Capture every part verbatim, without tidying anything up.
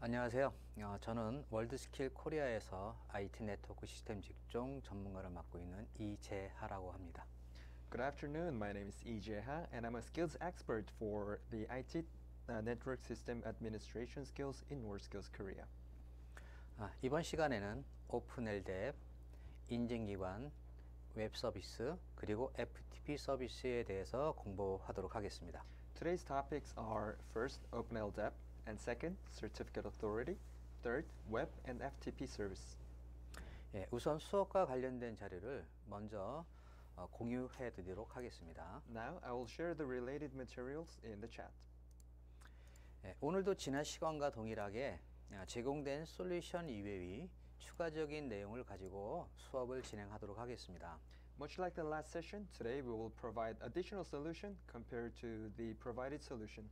안녕하세요. 어, 저는 월드스킬 코리아에서 아이티 네트워크 시스템 직종 전문가를 맡고 있는 이재하라고 합니다. Good afternoon, my name is Lee Jae-ha and I'm a skills expert for the I T uh, Network System Administration skills in WorldSkills Korea. 아, 이번 시간에는 오픈 엘뎁, 인증기관, 웹 서비스, 그리고 에프티피 서비스에 대해서 공부하도록 하겠습니다. Today's topics are first, Open L D A P, and second, Certificate Authority, third, Web and F T P Service. 예, 우선 수업과 관련된 자료를 먼저 어, 공유해 드리도록 하겠습니다. Now I will share the related materials in the chat. 예, 오늘도 지난 시간과 동일하게 어, 제공된 솔루션 이외의 추가적인 내용을 가지고 수업을 진행하도록 하겠습니다. Much like the last session, today we will provide additional solution compared to the provided solution.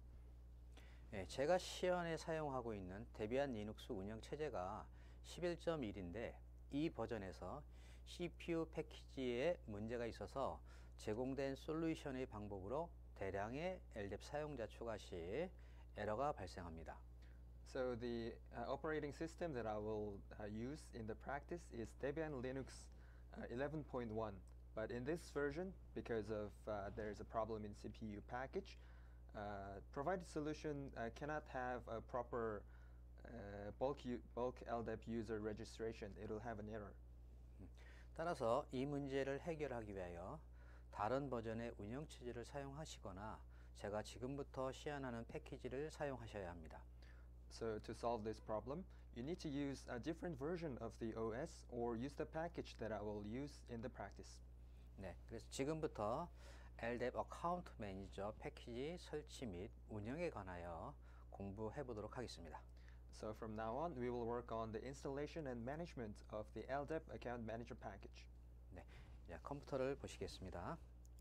예, 제가 시연에 사용하고 있는 데비안 리눅스 운영 체제가 십일 점 일인데 이 버전에서 씨피유 패키지에 문제가 있어서 제공된 솔루션의 방법으로 대량의 엘뎁 사용자 추가 시 에러가 발생합니다. So the uh, operating system that I will uh, use in the practice is Debian Linux uh, eleven point one. But in this version, because of uh, there is a problem in C P U package, uh, provided solution uh, cannot have a proper uh, bulk, u bulk L D A P user registration. It will have an error. 따라서 이 문제를 해결하기 위하여 다른 버전의 운영 체제를 사용하시거나 제가 지금부터 시연하는 패키지를 사용하셔야 합니다. So to solve this problem, you need to use a different version of the O S or use the package that I will use in the practice. 네, 그래서 지금부터 엘뎁 어카운트 매니저 패키지 설치 및 운영에 관하여 공부해 보도록 하겠습니다. So from now on, we will work on the installation and management of the L D A P Account Manager package. 네, 자, 컴퓨터를 보시겠습니다.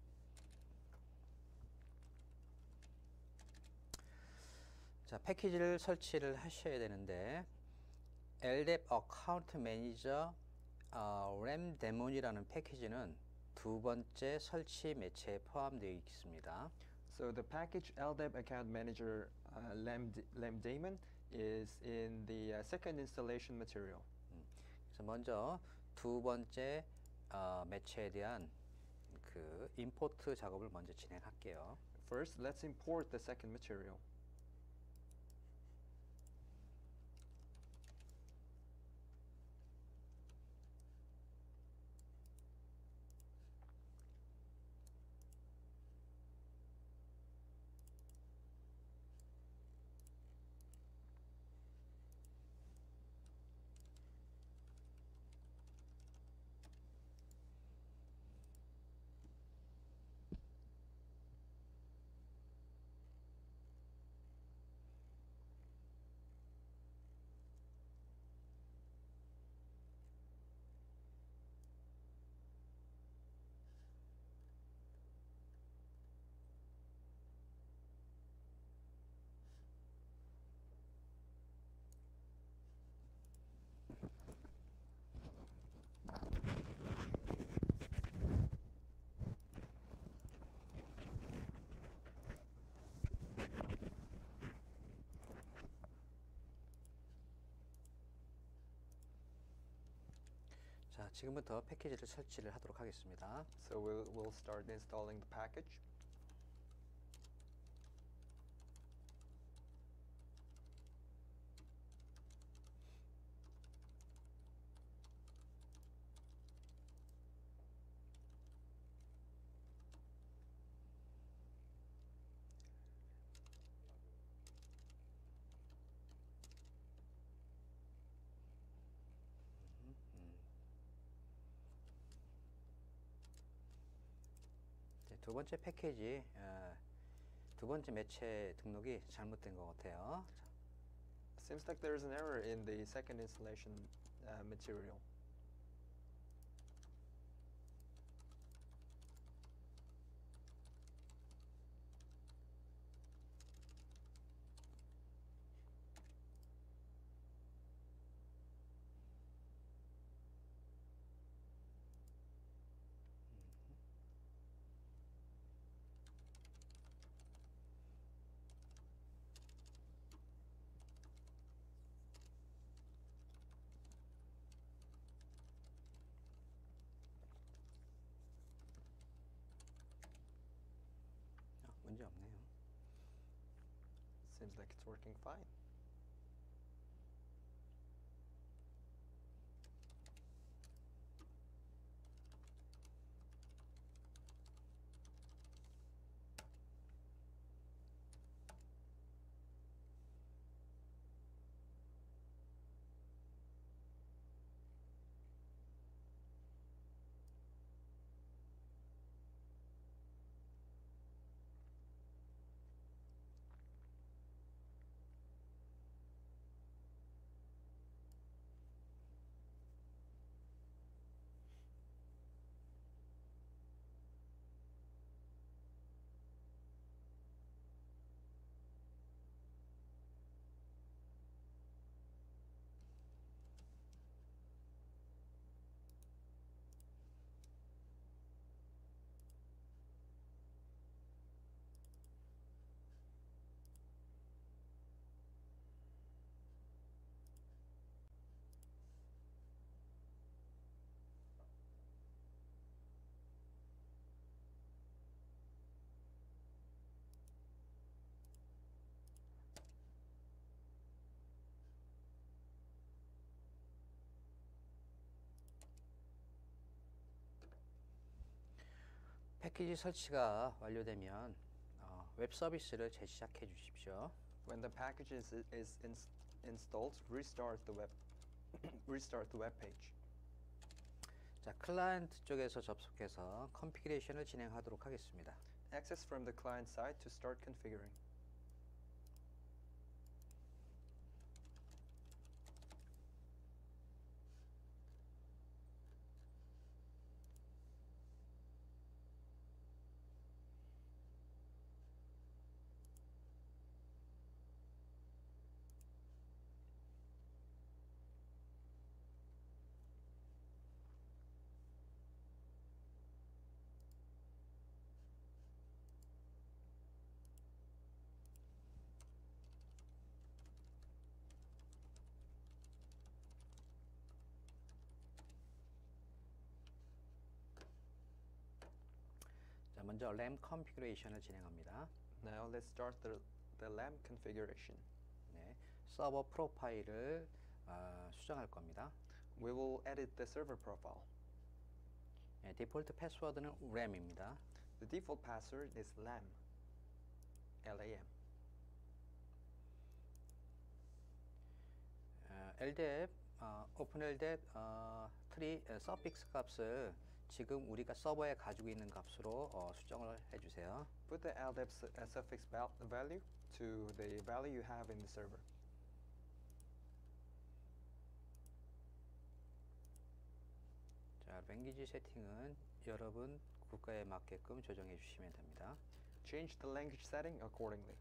자, 패키지를 설치를 하셔야 되는데 엘뎁 어카운트 매니저 어, 램 데몬이라는 패키지는 두 번째 설치 매체에 포함되어 있습니다. So the package L D A P Account Manager uh, lam, lam daemon is in the uh, second installation material. 음, 그래서 먼저 두 번째 어, 매체에 대한 그 임포트 작업을 먼저 진행할게요. First, let's import the second material. 자, 지금부터 패키지를 설치를 하도록 하겠습니다. So we'll, we'll start installing the package. 두 번째 패키지 어, 두 번째 매체 등록이 잘못된 것 같아요. 자, Seems like there is an error in the second installation uh, material. seems like it's working fine. 패키지 설치가 완료되면 어, 웹 서비스를 재시작해 주십시오. When the package is, is ins installed, restart the web restart the web page. 자, 클라이언트 쪽에서 접속해서 컨피그레이션을 진행하도록 하겠습니다. Access from the client side to start configuring. 자, 먼저 램 컨피그레이션을 진행합니다. Now let's start the, the lamp configuration. 네, 서버 프로파일을 어, 수정할 겁니다. We will edit the server profile. 네, 디폴트 패스워드는 램입니다. The default password is lam. L A M. 어, 엘뎁, 어, 오픈 엘뎁 어, 트리 어, 서픽스 값을 지금 우리가 서버에 가지고 있는 값으로 어, 수정을 해주세요. Put the L D E P su- uh, suffix val value to the value you have in the server. 자, 랭귀지 세팅은 여러분 국가에 맞게끔 조정해 주시면 됩니다. Change the language setting accordingly.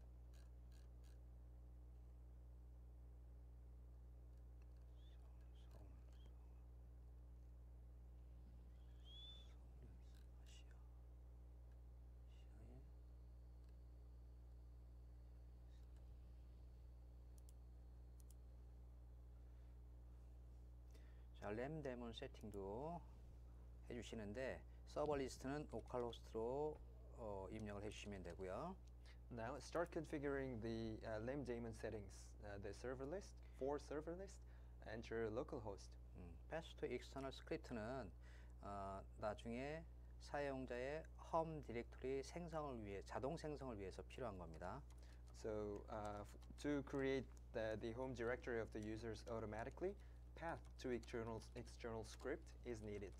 자, 램 데몬 세팅도 해주시는데 서버 리스트는 로컬호스트로 어, 입력을 해주시면 되고요. Now start configuring the uh, lam daemon settings. Uh, the server list, for server list, enter localhost. 음, path to external script는 어, 나중에 사용자의 홈 디렉토리 생성을 위해 자동 생성을 위해서 필요한 겁니다. So uh, f to create the, the home directory of the users automatically, path to external external script is needed.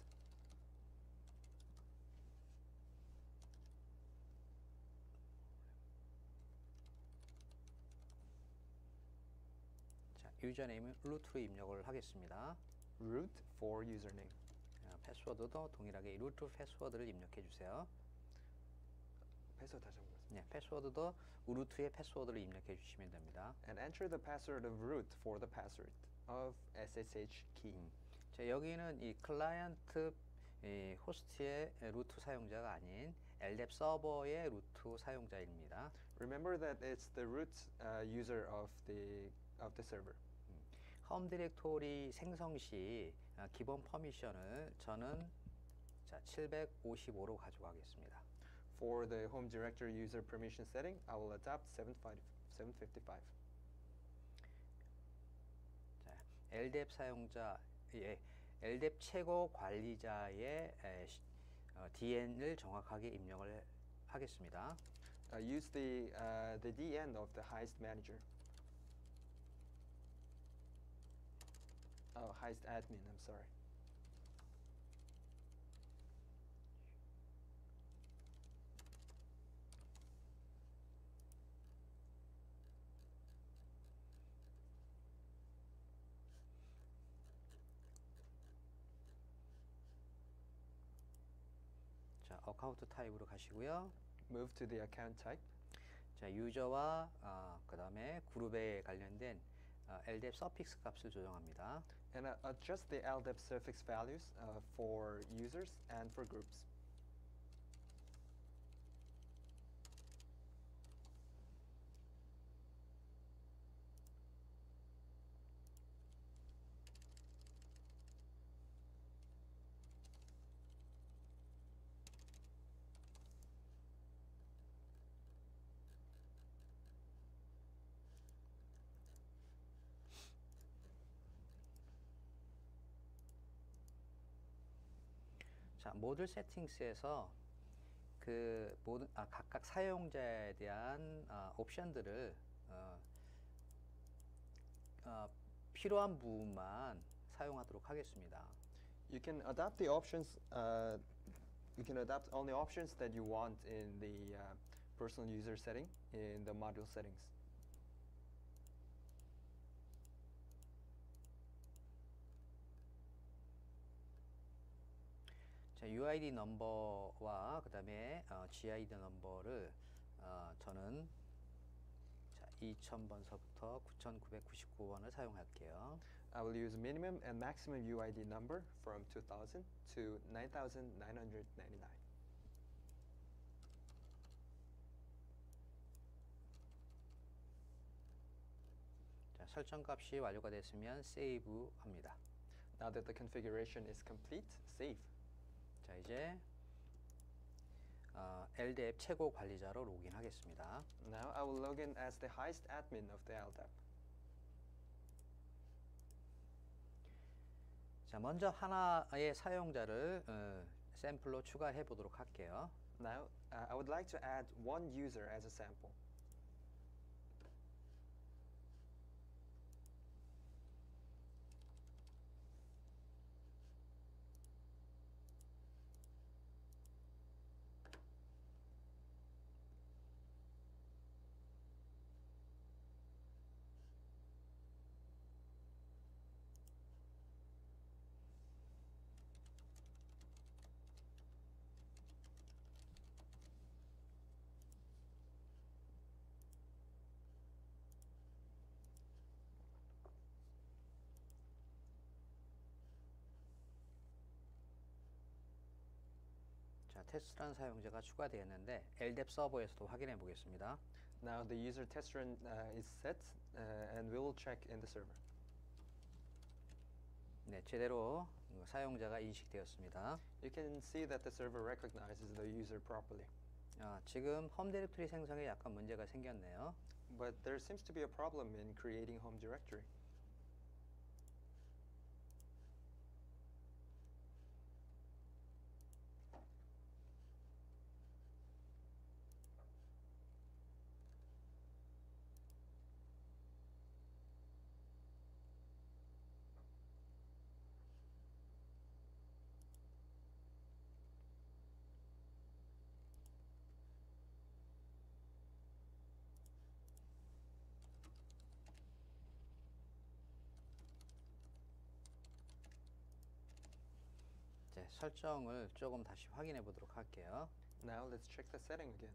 자, 유저네임은 루트로 입력을 하겠습니다. Root for username. 어, 패스워드도 동일하게 루트 패스워드를 입력해 주세요. 패스워드 다시 한번. 네, 패스워드도 루트의 패스워드를 입력해 주시면 됩니다. And enter the password of root for the password of S S H key. 음. 자, 여기는 이 클라이언트 이 호스트의 루트 사용자가 아닌 엘뎁 서버의 루트 사용자입니다. Remember that it's the root uh, user of the of the server. 홈 디렉토리 생성 시 아, 기본 퍼미션을 저는 자, 칠백오십오로 가져가겠습니다. For the home directory user permission setting, I will adopt seven seven fifty-five. 자, 엘뎁 사용자, 예, 엘뎁 최고 관리자의 에, 시, 어, 디엔을 정확하게 입력을 하겠습니다. Uh, use the uh, the D N of the highest manager. Oh, highest admin. I'm sorry. 자, 어카운트 타입으로 가시고요. Move to the account type. 자, 유저와 어, 그 다음에 그룹에 관련된 어, 엘뎁 서픽스 값을 조정합니다. And uh, adjust the LDAP suffix values uh, for users and for groups. 자, 모듈 세팅스에서 그 모든 아, 각각 사용자에 대한 아, 옵션들을 어, 어, 필요한 부분만 사용하도록 하겠습니다. You can adapt the options. Uh, you can adapt only options that you want in the uh, personal user setting in the module settings. 자, 유아이디 넘버와 그 다음에 어, 지아이디 넘버를 어, 저는 자, 이천 번서부터 구천구백구십구 번을 사용할게요. I will use minimum and maximum U I D number from two thousand to nine thousand nine hundred ninety-nine. 자, 설정 값이 완료가 됐으면 세이브 합니다. Now that the configuration is complete, save. 자, 이제 어, 엘뎁 최고 관리자로 로그인하겠습니다. Now I will log in as the highest admin of the LDAP. 자, 먼저 하나의 사용자를 어, 샘플로 추가해 보도록 할게요. Now uh, I would like to add one user as a sample. 자, 테스트란 사용자가 추가되었는데 엘뎁 서버에서도 확인해 보겠습니다. Now the user test run uh, is set uh, and we will check in the server. 네, 제대로 사용자가 인식되었습니다. You can see that the server recognizes the user properly. 아, 지금 홈 디렉토리 생성에 약간 문제가 생겼네요. But there seems to be a problem in creating home directory. 네, 설정을 조금 다시 확인해 보도록 할게요. Now let's check the setting again.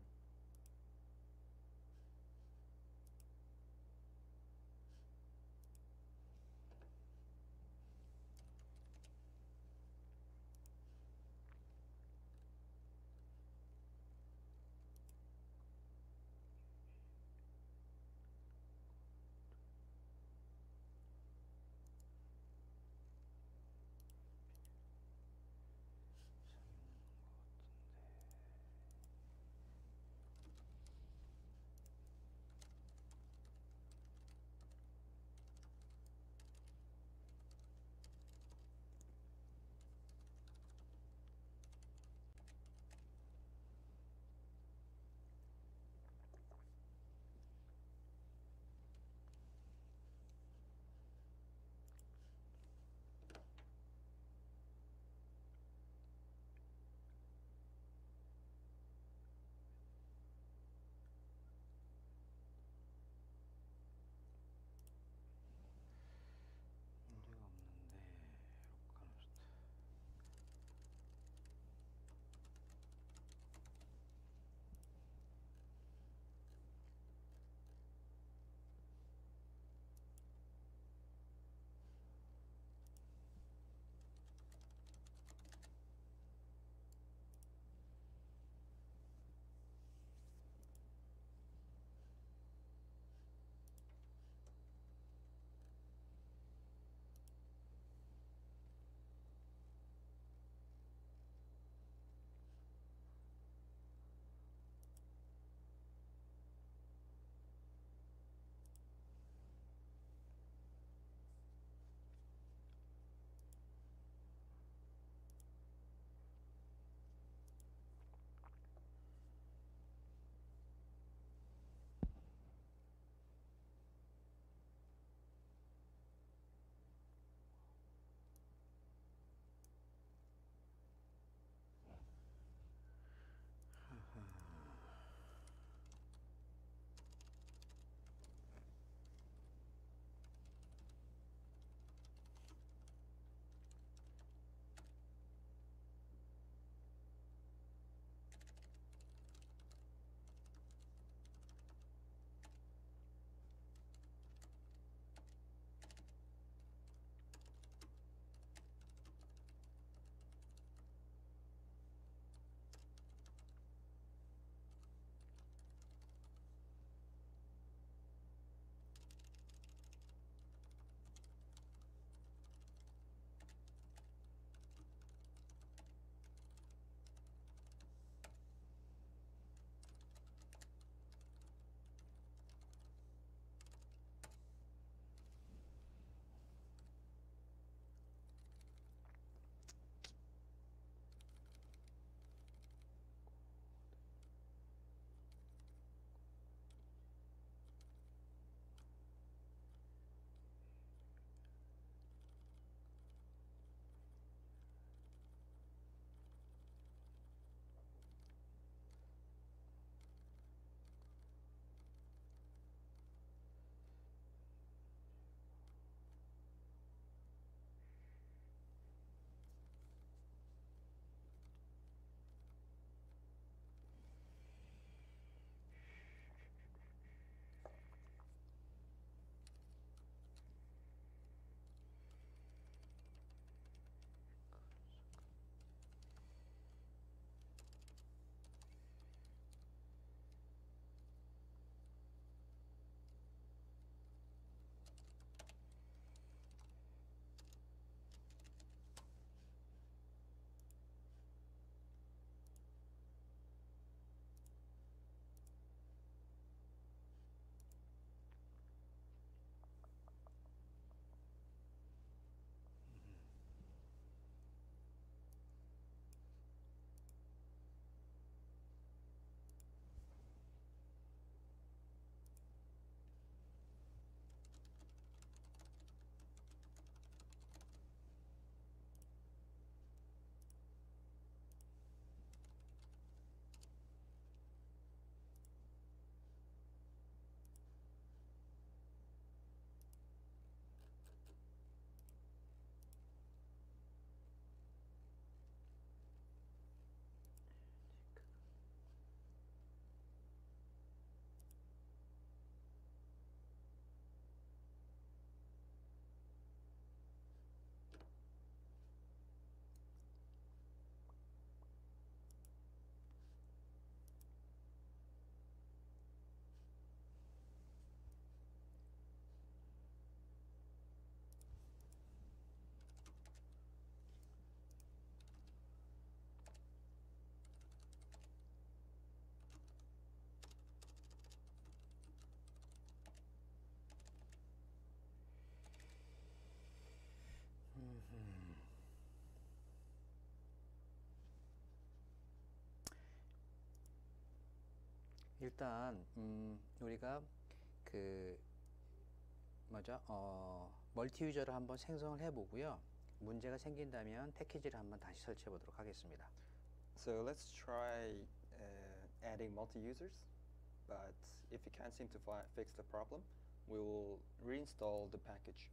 일단 음, 우리가 그 뭐죠? 어, 멀티 유저를 한번 생성을 해보고요. 문제가 생긴다면 패키지를 한번 다시 설치해 보도록 하겠습니다. So let's try uh, adding multi-users, but if you can't seem to fi fix the problem, we will reinstall the package.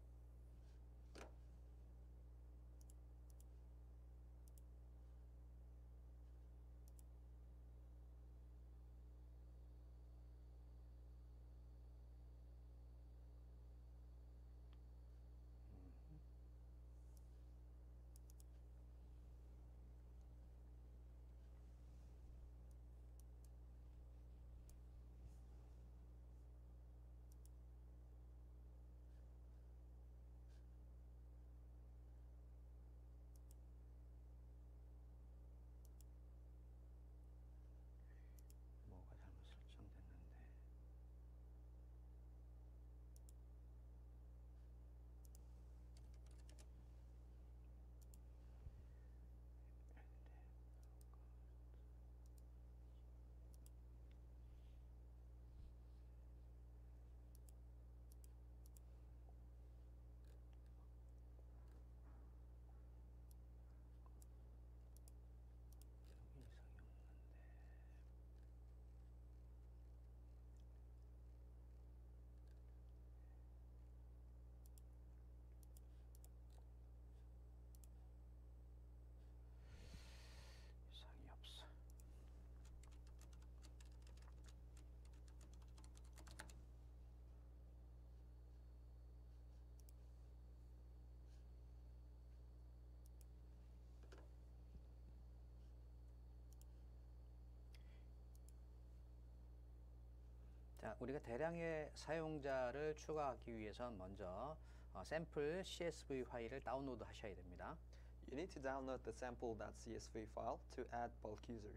뭐가 잘못 설정됐는데. 이상이 없는데. 이상이 없어. 자, 우리가 대량의 사용자를 추가하기 위해선 먼저 어, 샘플 씨에스브이 파일을 다운로드 하셔야 됩니다. You need to download the sample.csv file to add bulk users.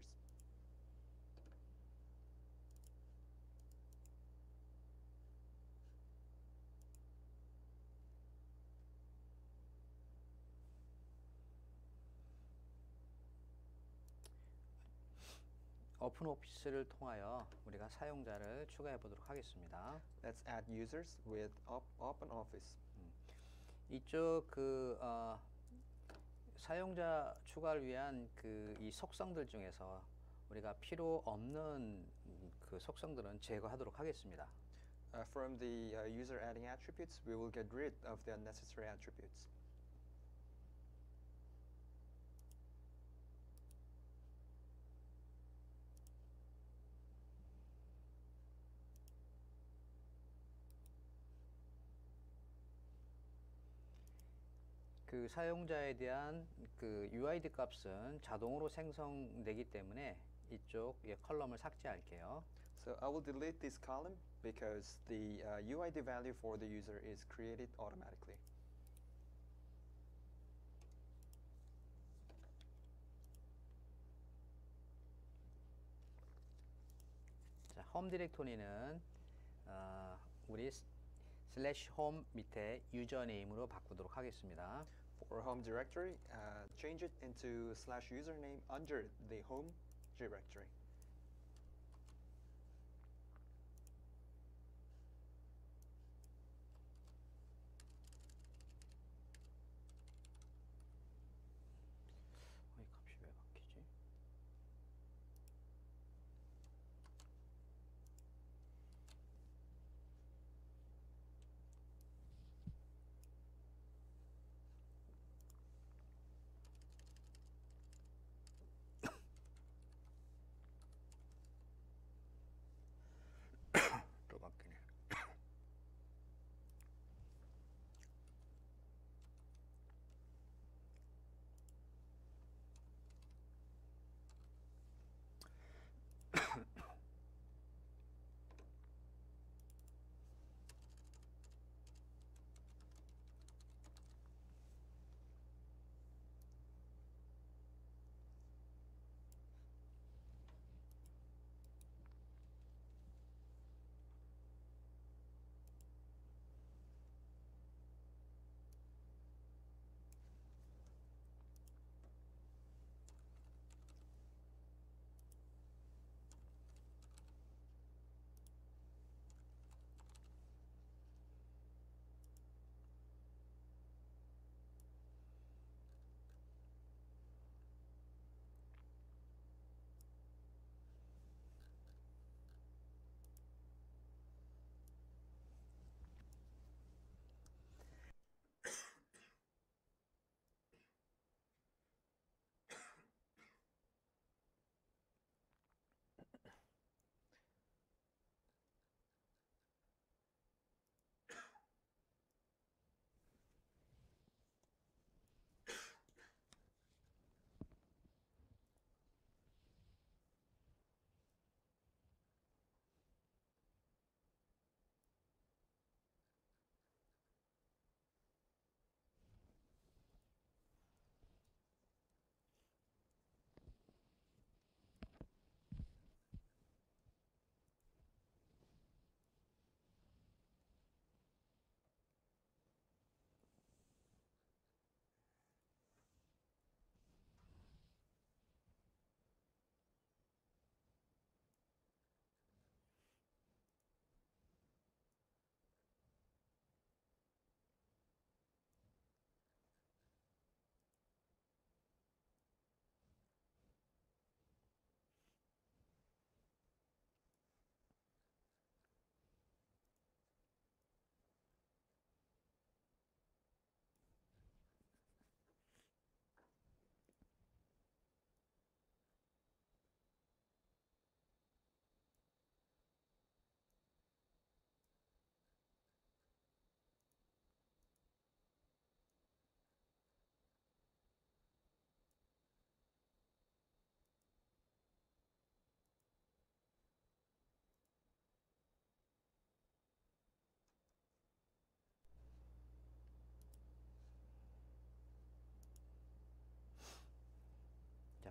오픈 오피스를 통하여 우리가 사용자를 추가해 보도록 하겠습니다. Let's add users with op OpenOffice. 이쪽 그 어, 사용자 추가를 위한 그 이 속성들 중에서 우리가 필요 없는 그 속성들은 제거하도록 하겠습니다. Uh, from the uh, user adding attributes, we will get rid of the unnecessary attributes. 그 사용자에 대한 그 유아이디 값은 자동으로 생성되기 때문에 이쪽 예, 컬럼을 삭제할게요. So I will delete this column because the uh, U I D value for the user is created automatically. 자, 홈 디렉토리는 어, 우리 슬래시 홈 밑에 유저네임으로 바꾸도록 하겠습니다. For home directory, uh, change it into slash username under the home directory. 어, 이 값이 왜 바뀌지?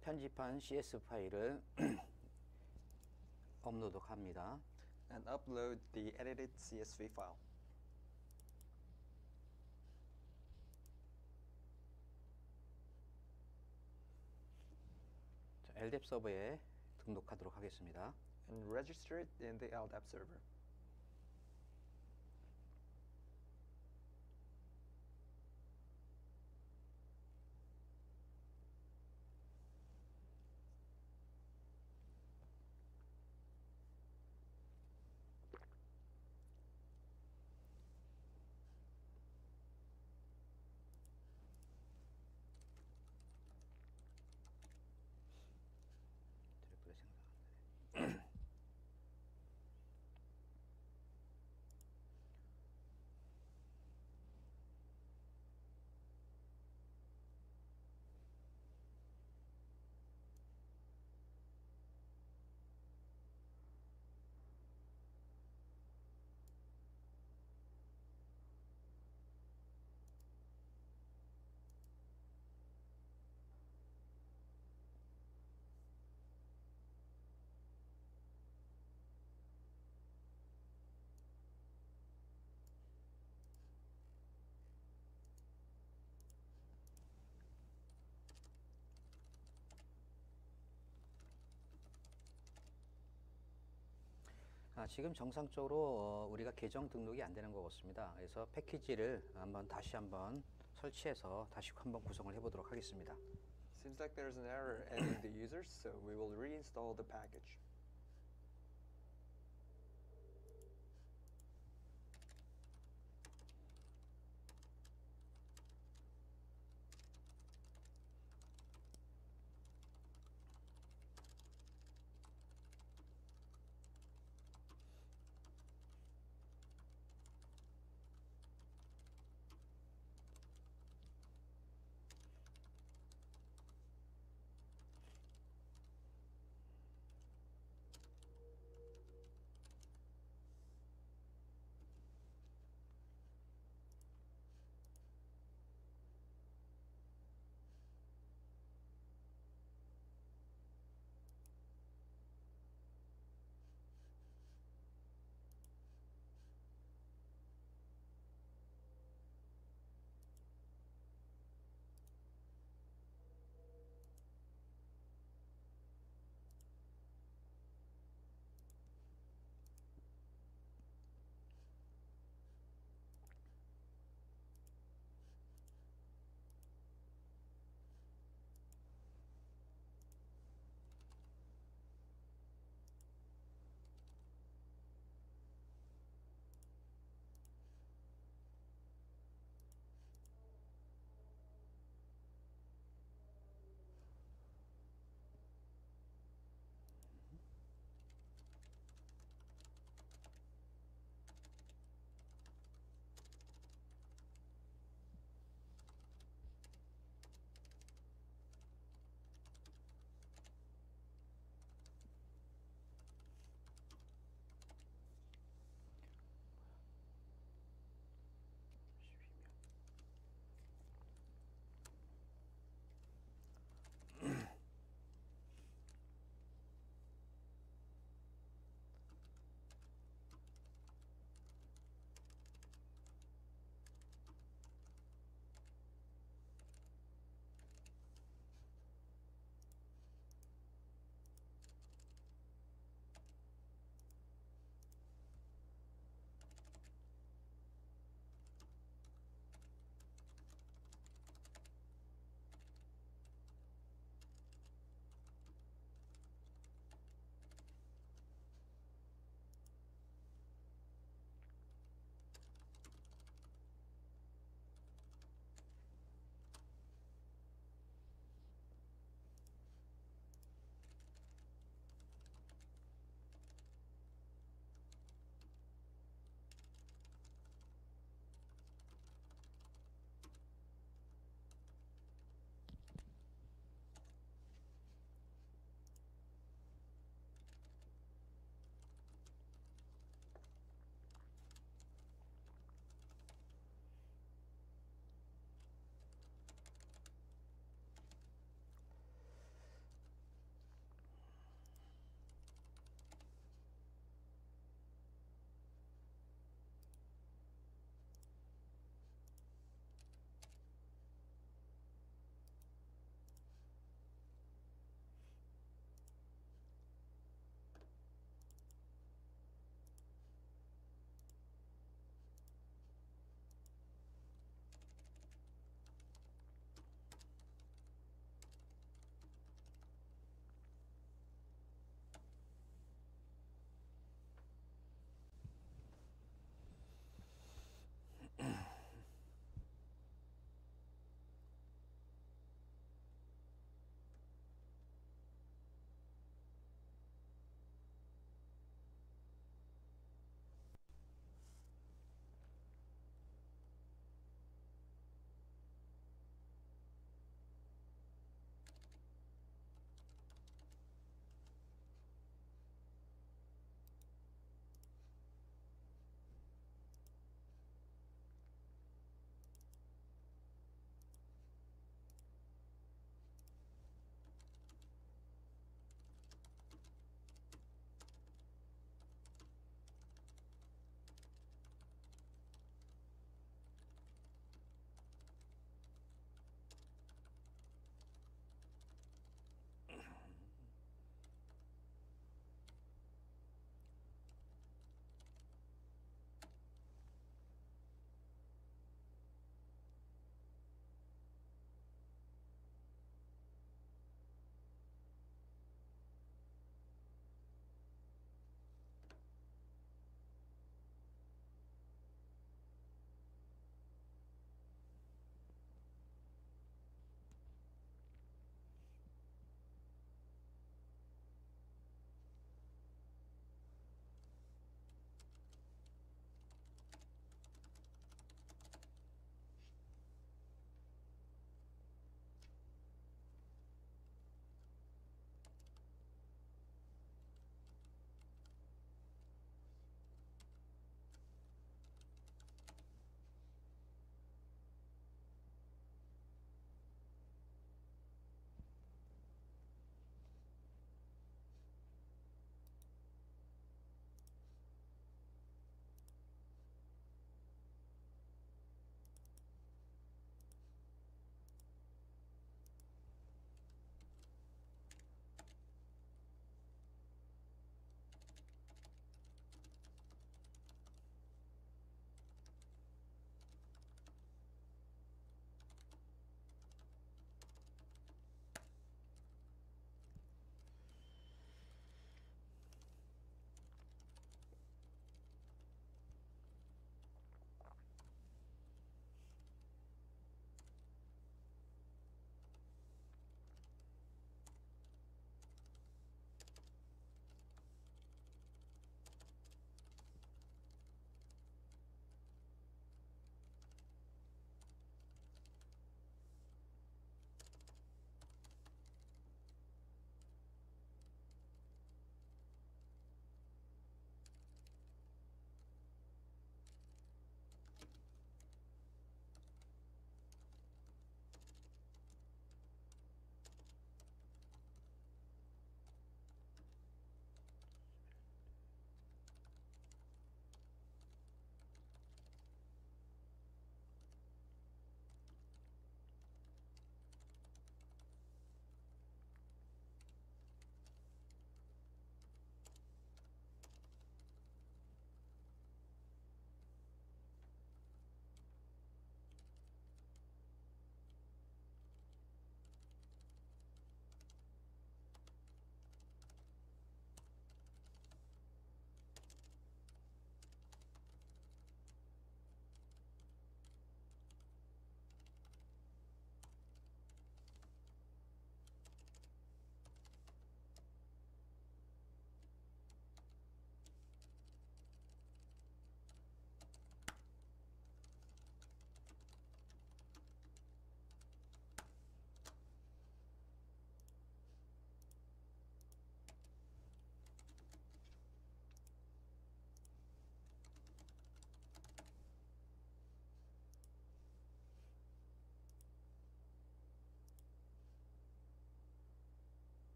편집한 씨에스 파일을 업로드합니다. and upload the edited C S V file. 자, 엘답 서버에 등록하도록 하겠습니다. And register it in the L D A P server. 트리플 생각 안 나네. 아, 지금 정상적으로 어, 우리가 계정 등록이 안 되는 것 같습니다. 그래서 패키지를 한번 다시 한번 설치해서 다시 한번 구성을 해보도록 하겠습니다. Seems like there's an error adding the users, so we will reinstall the package.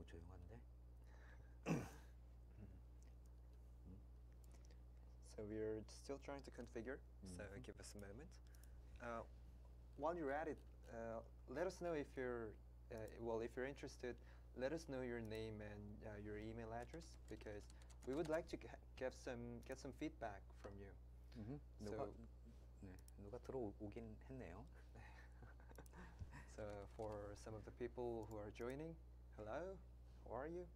조용한데. So we're still trying to configure, so Mhm. give us a moment. Uh, while you're at it, uh, let us know if you're, uh, well, if you're interested, let us know your name and uh, your email address, because we would like to g- get some get some feedback from you. 음흠. 누가 So, 네, 누가 들어오긴 했네요. so for some of the people who are joining, hello, how are you?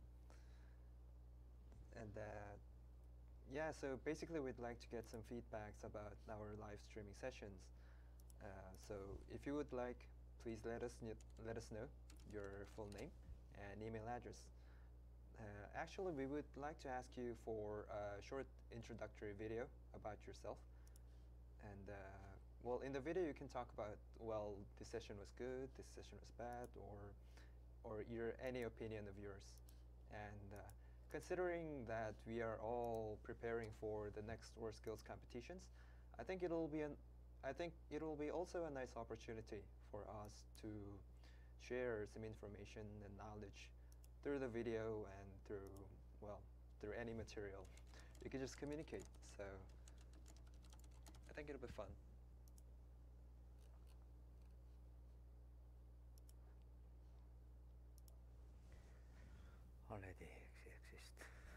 And uh, yeah, so basically we'd like to get some feedbacks about our live streaming sessions. Uh, so if you would like, please let us kn- let us know your full name and email address. Uh, actually, we would like to ask you for a short introductory video about yourself. And uh, well, in the video you can talk about, well, this session was good, this session was bad, or or your any opinion of yours. And uh, considering that we are all preparing for the next WorldSkills competitions, I think it'll be an I think it'll be also a nice opportunity for us to share some information and knowledge through the video and through, well, through any material. You can just communicate. So I think it'll be fun. Already exist.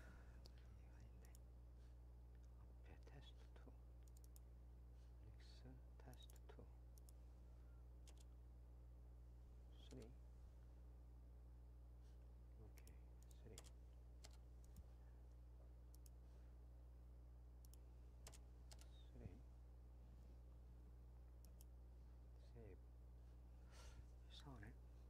앞에 테스트 투. 넥스 테스트 투. 쓰리. 오케이. 쓰리. 쓰리. 세이브. 이상하네.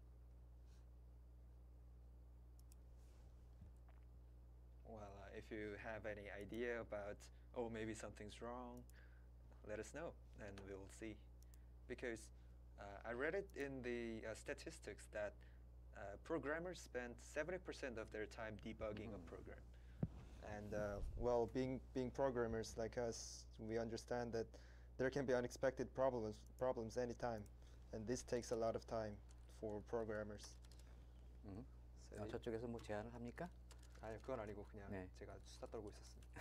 Well, uh, if you have any idea about, oh, maybe something's wrong, let us know and we'll see. Because uh, I read it in the uh, statistics that uh, programmers spend seventy percent of their time debugging Mhm. a program. And uh, well, being being programmers like us, we understand that there can be unexpected problems problems anytime, and this takes a lot of time for programmers. 음. So 아, 저쪽에서 뭐 제안을 합니까? 아니 그건 아니고 그냥 네. 제가 수다 떨고 있었습니다.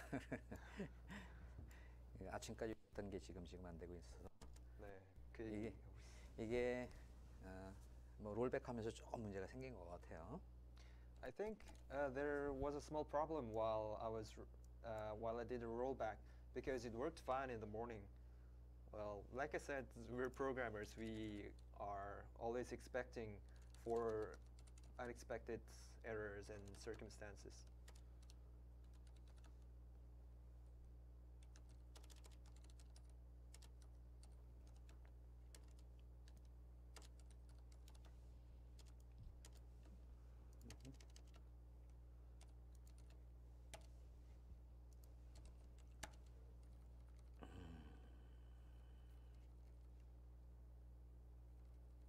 예, 아침까지 했던 게 지금 지금 안 되고 있어서 네, 그 이게 얘기. 이게 어, 뭐 롤백하면서 조금 문제가 생긴 것 같아요. I think uh, there was a small problem while I was r- uh, while I did a rollback because it worked fine in the morning. Well, like I said, we're programmers. We are always expecting for unexpected errors and circumstances.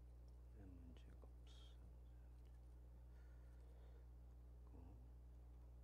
문제가 없어.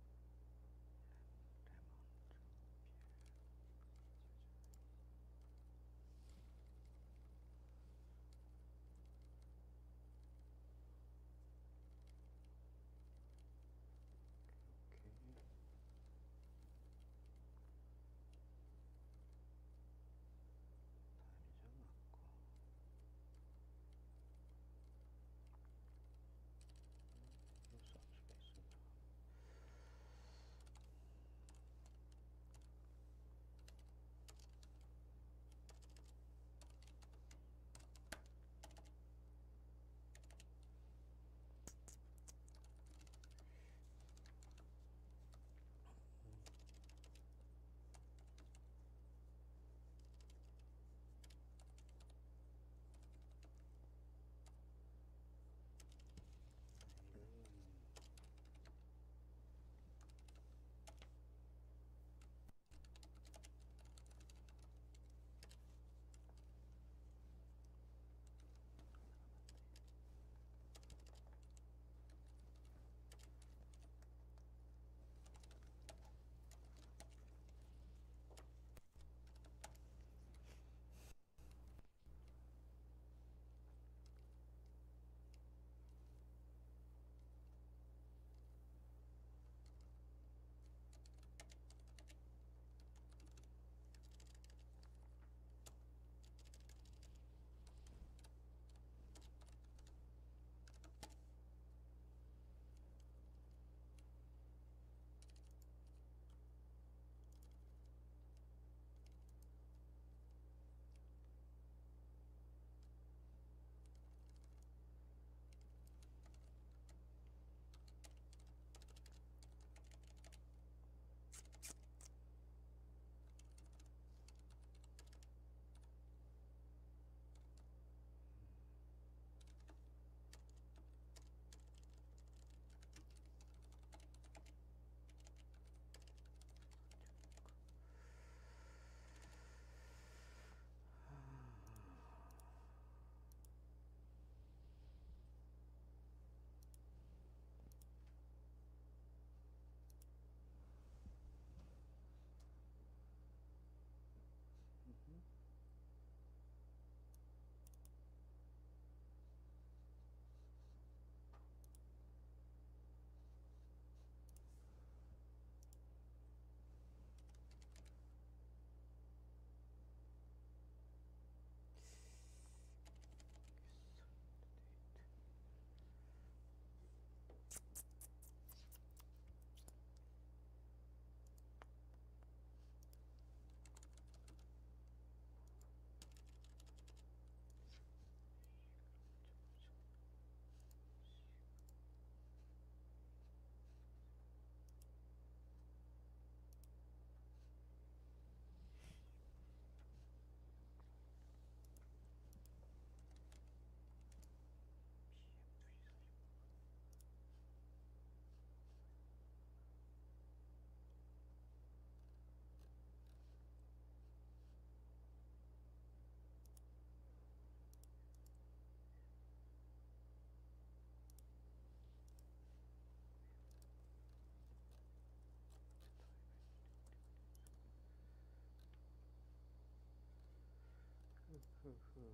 흐흐.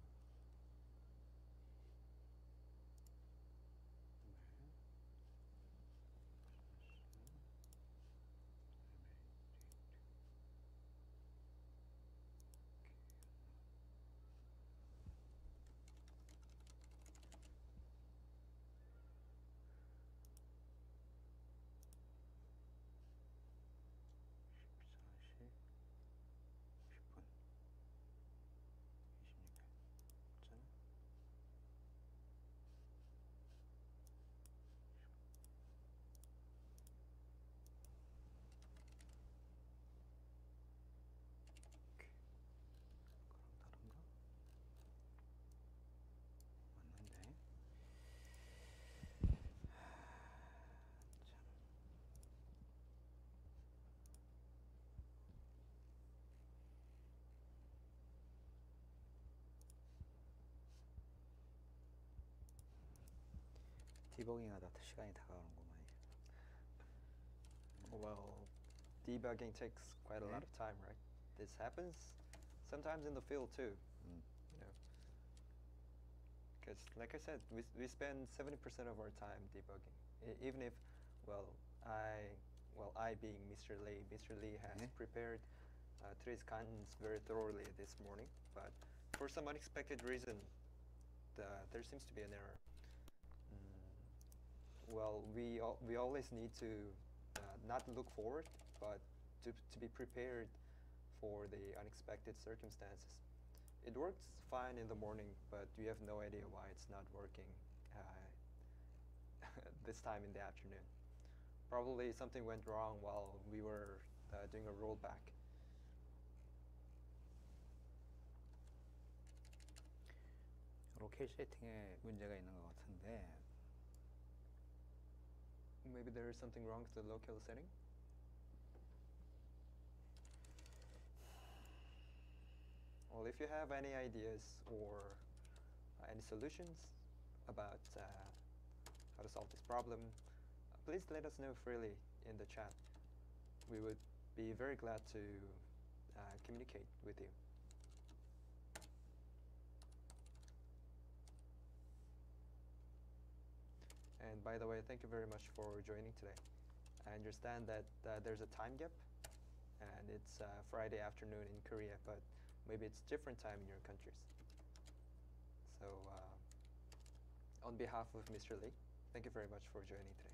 디버깅하다 시간이 다가오는구만. Well, debugging takes quite a lot of time, right? This happens sometimes in the field too. 음. You know, because like I said, we we spend seventy percent of our time debugging. E- even if, well, I, well, I being Mister Lee, Mister Lee has 네. prepared uh, today's contents very thoroughly this morning, but for some unexpected reason, the, there seems to be an error. Mm, well, we al- we always need to uh, not look forward, but to to be prepared for the unexpected circumstances. It works fine in the morning, but you have no idea why it's not working uh, this time in the afternoon. Probably something went wrong while we were uh, doing a rollback. 로켓 세팅에 문제가 있는 것 같은데. Maybe there is something wrong with the local setting. Well, if you have any ideas or uh, any solutions about uh, how to solve this problem, uh, please let us know freely in the chat. We would be very glad to uh, communicate with you. And by the way, thank you very much for joining today. I understand that uh, there's a time gap, and it's uh, Friday afternoon in Korea, but maybe it's different time in your countries. So, uh, on behalf of Mister Lee, thank you very much for joining today.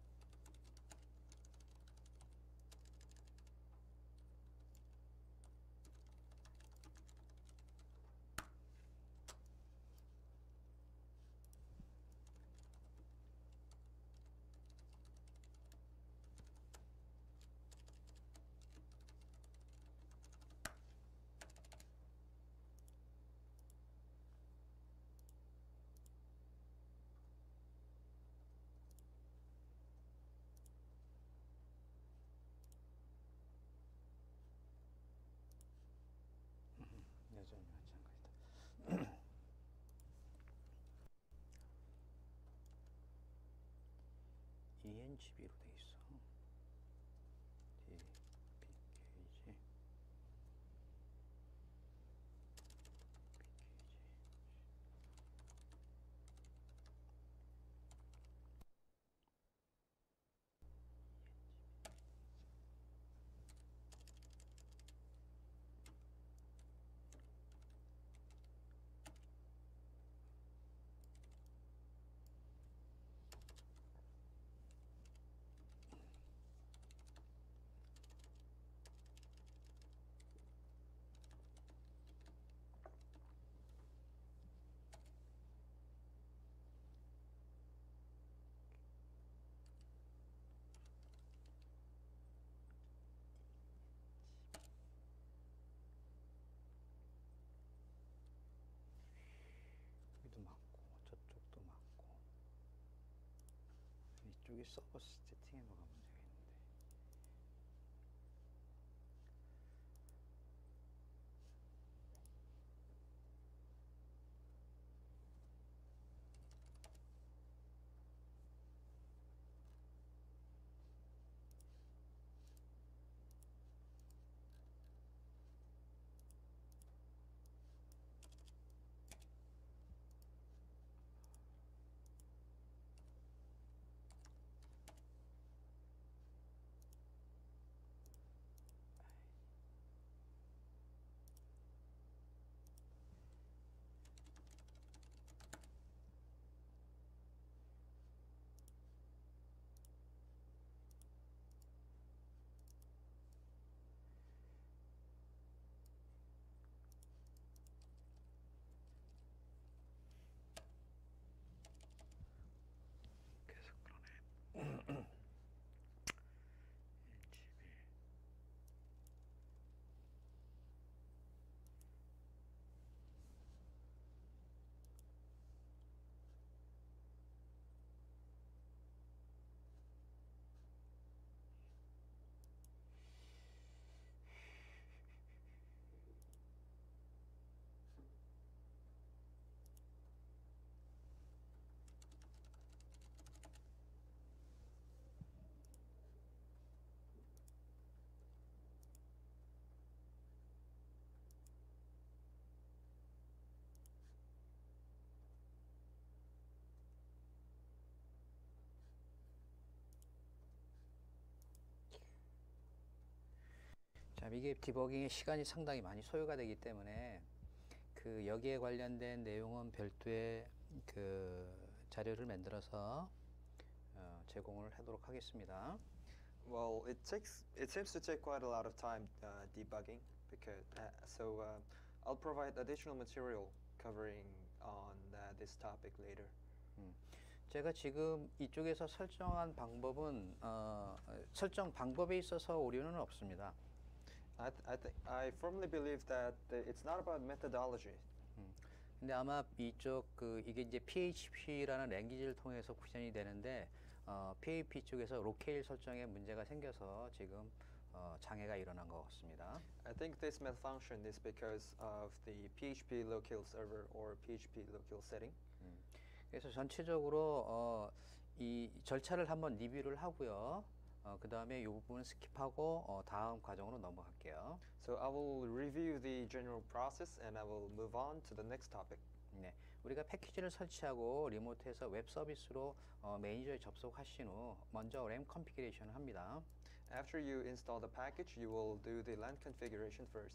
여전히 마찬가지다. 이엔지비로 돼 있어. D, 피케이지, 여기도 맞고 저쪽도 맞고. 이쪽에 서버 세팅에 뭐가 문제가 있는데. 참 이게 디버깅의 시간이 상당히 많이 소요가 되기 때문에 그 여기에 관련된 내용은 별도의 그 자료를 만들어서 어, 제공을 하도록 하겠습니다. Well, it takes it seems to take quite a lot of time uh, debugging because uh, so uh, I'll provide additional material covering on uh, this topic later. 음, 제가 지금 이쪽에서 설정한 방법은 어, 설정 방법에 있어서 오류는 없습니다. I th- I think I firmly believe that uh, it's not about methodology. 음, 근데 아마 이쪽 그 이게 이제 피에이치피라는 랭귀지를 통해서 구현이 되는데 어, 피에이치피 쪽에서 로케일 설정에 문제가 생겨서 지금 어, 장애가 일어난 것 같습니다. I think this malfunction is because of the P H P local server or P H P local setting. 음, 그래서 전체적으로 어, 이 절차를 한번 리뷰를 하고요. 어, 그 다음에 이 부분은 스킵하고 어, 다음 과정으로 넘어갈게요. So I will review the general process and I will move on to the next topic. 네, 우리가 패키지를 설치하고 리모트에서 웹 서비스로 어, 매니저에 접속하신 후 먼저 램 컨피그레이션을 합니다. After you install the package, you will do the LAN configuration first.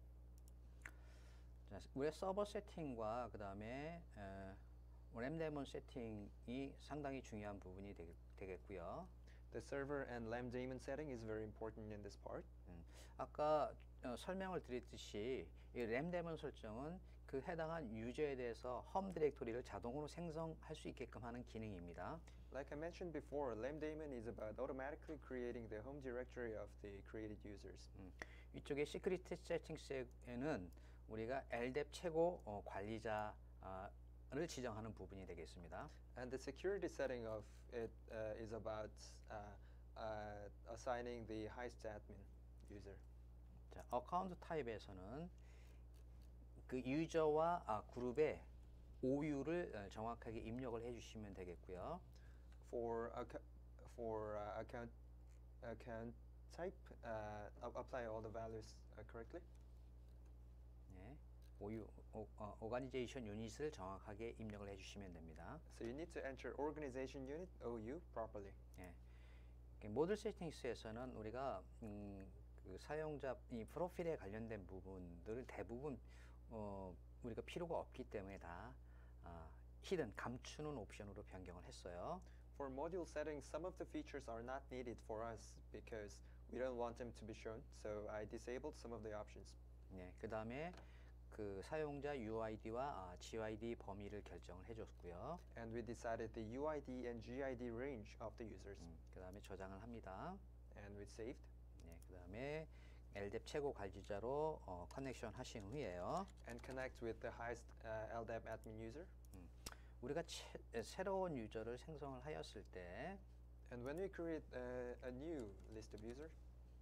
자, 우리의 서버 세팅과 그 다음에 램 데몬 세팅이 상당히 중요한 부분이 되, 되겠고요. The server and LAN daemon setting is very important in this part. 음, 아까 어, 설명을 드렸듯이 이 램 데몬 설정은 그 해당한 유저에 대해서 홈 디렉토리를 자동으로 생성할 수 있게끔 하는 기능입니다. Like I mentioned before, LAN daemon is about automatically creating the home directory of the created users. 음, 이쪽에 시크릿 세팅스에는 우리가 엘뎁 최고 어, 관리자를 지정하는 부분이 되겠습니다. And the security setting of it uh, is about uh, uh, assigning the highest admin user. 자, 어카운트 타입에서는 그 유저와 아, 그룹의 오유를 어, 정확하게 입력을 해주시면 되겠고요. For acc- for uh, account account type, uh, a- apply all the values uh, correctly. 네, 오유 오, 어, 오가니제이션 유닛을 정확하게 입력을 해주시면 됩니다. So you need to enter organization unit O U properly. 예, 모듈 세팅스에서는 우리가 음, 그 사용자 이 프로필에 관련된 부분들을 대부분 어, 우리가 필요가 없기 때문에 다 아, 히든 감추는 옵션으로 변경을 했어요. For module settings, some of the features are not needed for us because we don't want them to be shown. So I disabled some of the options. 네, 그 다음에 그 사용자 유아이디와 아, 지아이디 범위를 결정을 해줬고요. And we decided the U I D and G I D range of the users. 음, 그 다음에 저장을 합니다. And we saved. 네, 그 다음에 엘뎁 최고 관리자로 어, 커넥션 하신 후에요. And connect with the highest uh, L D A P admin user. 음, 우리가 채, 에, 새로운 유저를 생성을 하였을 때 And when we create uh, a new list of users,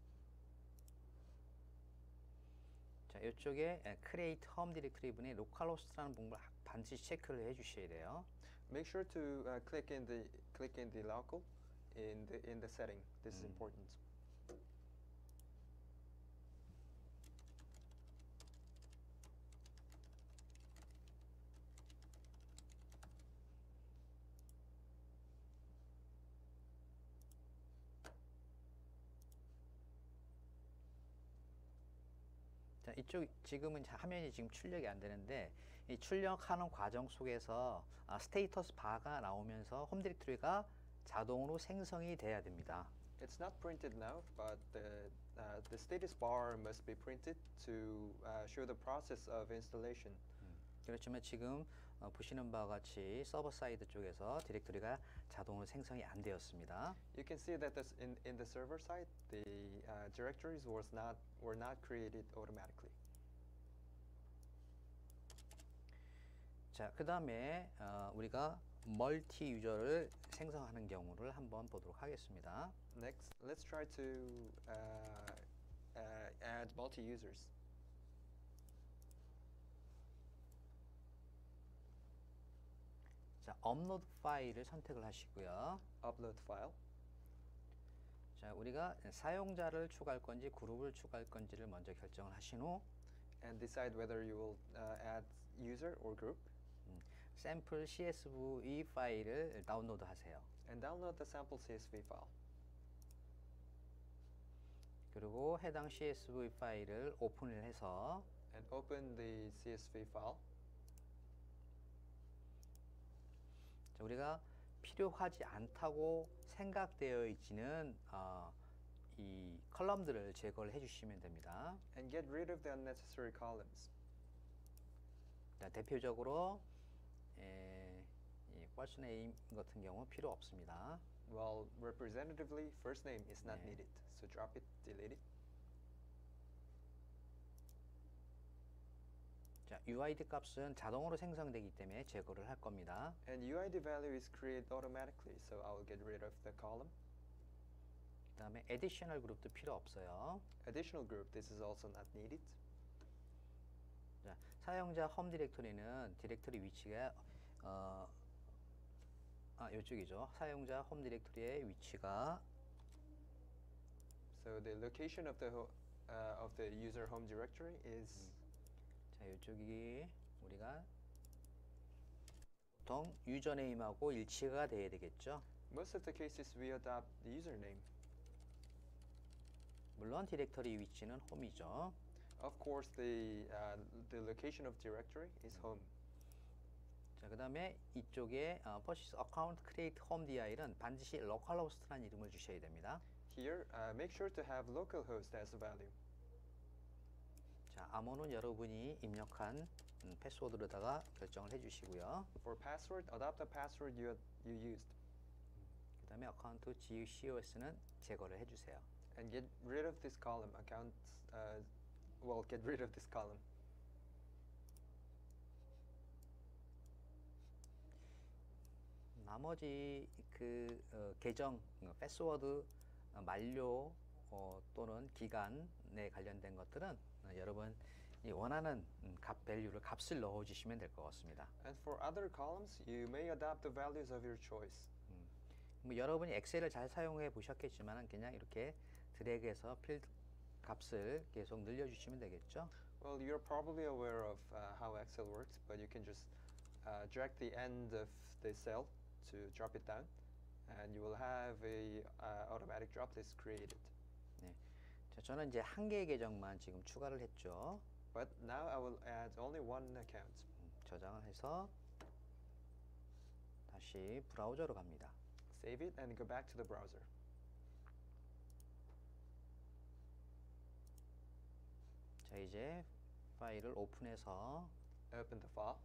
자, 이쪽에 에, create home directory 분의 localhost라는 부분을 반드시 체크를 해주셔야 돼요. make sure to uh, click in the click in the local in the in the setting. This is Mm. important. 자, 이쪽 지금은 자, 화면이 지금 출력이 안 되는데 이 출력하는 과정 속에서 아, 스테이터스 바가 나오면서 홈 디렉토리가 자동으로 생성이 돼야 됩니다. It's not printed now, but the uh, the status bar must be printed to uh, show the process of installation. 음, 그렇지만 지금 어, 보시는 바와 같이 서버 사이드 쪽에서 디렉토리가 자동으로 생성이 안 되었습니다. You can see that this in in the server side, the uh, directories was not were not created automatically. 자, 그 다음에 어, 우리가 멀티 유저를 생성하는 경우를 한번 보도록 하겠습니다. Next, let's try to uh, uh, add multi users. 자, 업로드 파일을 선택을 하시고요. Upload file. 자, 우리가 사용자를 추가할 건지 그룹을 추가할 건지를 먼저 결정을 하신 후 And decide whether you will uh, add user or group. 음, 샘플 씨에스브이 파일을 다운로드 하세요. And download the sample C S V file. 그리고 그리고 해당 씨에스브이 파일을 오픈을 해서 and open the C S V file. 자, 우리가 필요하지 않다고 생각되어 있지는 어, 이 컬럼들을 제거를 해주시면 됩니다. And get rid of the unnecessary columns. 자, 대표적으로 에, 이 first name 같은 경우 필요 없습니다. Well, representatively, first name is not 네. needed. So drop it, delete it. 자, 유아이디 값은 자동으로 생성되기 때문에 제거를 할 겁니다. And U I D value is created automatically, so I will get rid of the column. 그 다음에 additional 그룹도 필요 없어요. Additional group, this is also not needed. 자, 사용자 홈 디렉토리는 디렉토리 위치가 어, 아, 이쪽이죠. 사용자 홈 디렉토리의 위치가 So the location of the ho- uh, of the user home directory is 자, 이쪽이 우리가 보통 유저네임하고 일치가 돼야 되겠죠. most of the cases we adopt the username. 물론 디렉토리 위치는 홈이죠. Of course, the uh, the location of directory is home. 자, 그다음에 이쪽에 어, purchase account create home dir은 반드시 localhost라는 이름을 주셔야 됩니다. Here, uh, make sure to have localhost as a value. 자, 암호는 여러분이 입력한 음, 패스워드로다가 결정을 해주시고요. For password, adopt the password you you used, 그다음에 어카운트 gcos는 제거를 해주세요. and get rid of this column. Account, uh, well, get rid of this column. 나머지 그 어, 계정 어, 패스워드 어, 만료 어, 또는 기간에 관련된 것들은 어, 여러분 이 원하는 음, 값 밸류를 값을 넣어 주시면 될 것 같습니다. And for other columns, you may adopt the values of your choice. 음, 뭐 여러분이 엑셀을 잘 사용해 보셨겠지만 그냥 이렇게 드래그해서 필드 값을 계속 늘려 주시면 되겠죠. Well, you're probably aware of uh, how Excel works, but you can just uh, drag the end of the cell to drop it down, and you will have a uh, automatic drop list created. 네. 자, 저는 이제 한 개의 계정만 지금 추가를 했죠. But now I will add only one account. 음, 저장을 해서 다시 브라우저로 갑니다. Save it and go back to the browser. 자, 이제 파일을 오픈해서 Open the file.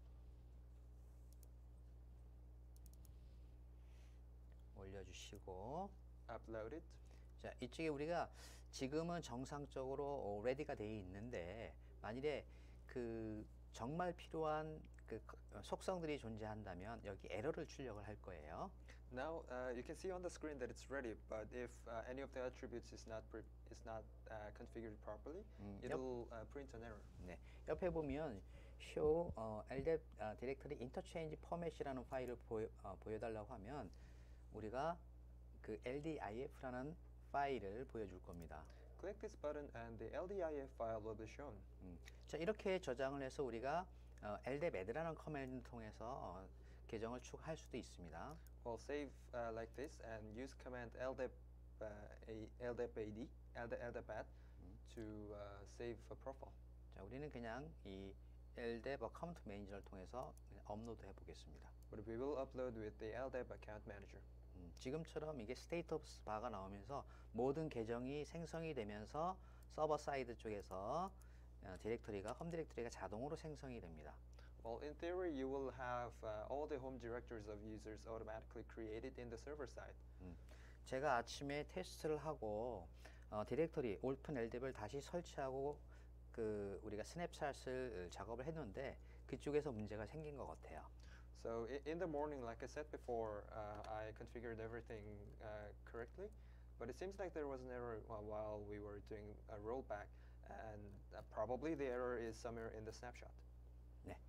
올려주시고 Upload it. 자, 이쪽에 우리가 지금은 정상적으로 어, 레디가 되어 있는데 만일에 그 정말 필요한 그 어, 속성들이 존재한다면 여기 에러를 출력을 할 거예요. Now uh, you can see on the screen that it's ready, but if uh, any of the attributes is not pre- is not uh, configured properly, 음, it'll uh, print an error. 네, 옆에 보면 show 어, ldep 아, directory interchange format이라는 파일을 보여, 어, 보여달라고 하면 우리가 그 ldif라는 파일을 보여줄 겁니다. Click this button and the L D I F file will be shown. 음, 자, 이렇게 저장을 해서 우리가 어, ldep add라는 커맨드를 통해서 어, 계정을 추가할 수도 있습니다. Well, save uh, like this and use command ldep uh, a, ldep ad ldep, ldep add to uh, save a profile. 자, 우리는 그냥 이 ldep account manager를 통해서 그냥 업로드 해보겠습니다. But we will upload with the ldep account manager. 음, 지금처럼 이게 state of bar가 나오면서 모든 계정이 생성이 되면서 서버 사이드 쪽에서 어, 디렉토리가 홈 디렉토리가 자동으로 생성이 됩니다. Well, in theory, you will have uh, all the home directories of users automatically created in the server side. 음, 제가 아침에 테스트를 하고 어, 디렉토리 오픈 ldep을 다시 설치하고 그 우리가 스냅샷을 작업을 했는데 그쪽에서 문제가 생긴 것 같아요. So i- in the morning, like I said before, uh, I configured everything uh, correctly, but it seems like there was an error while, while we were doing a rollback, and uh, probably the error is somewhere in the snapshot. 네,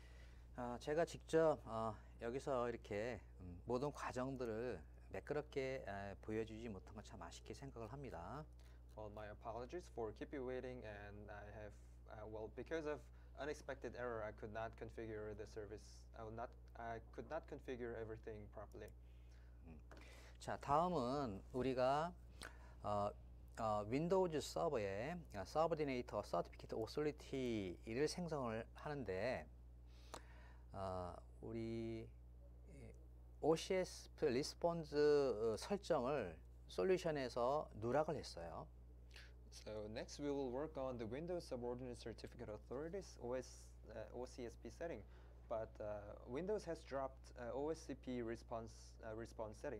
어, 제가 직접 어, 여기서 이렇게 음, 모든 과정들을 매끄럽게 에, 보여주지 못한 건 참 아쉽게 생각을 합니다. Well, my apologies for keep you waiting, and I have, uh, well, because of unexpected error, I could not configure the service. I would not, I could not configure everything properly. 자, 다음은 우리가 어, 어, 윈도우즈 서버에 서버디네이터 서티피케이트 오솔리티를 생성을 하는데 어, 우리 오씨에스 리스폰즈 설정을 솔루션에서 누락을 했어요. So next we will work on the Windows Subordinate Certificate Authorities O S, uh, O C S P setting, but uh, Windows has dropped uh, O S C P response uh, response setting.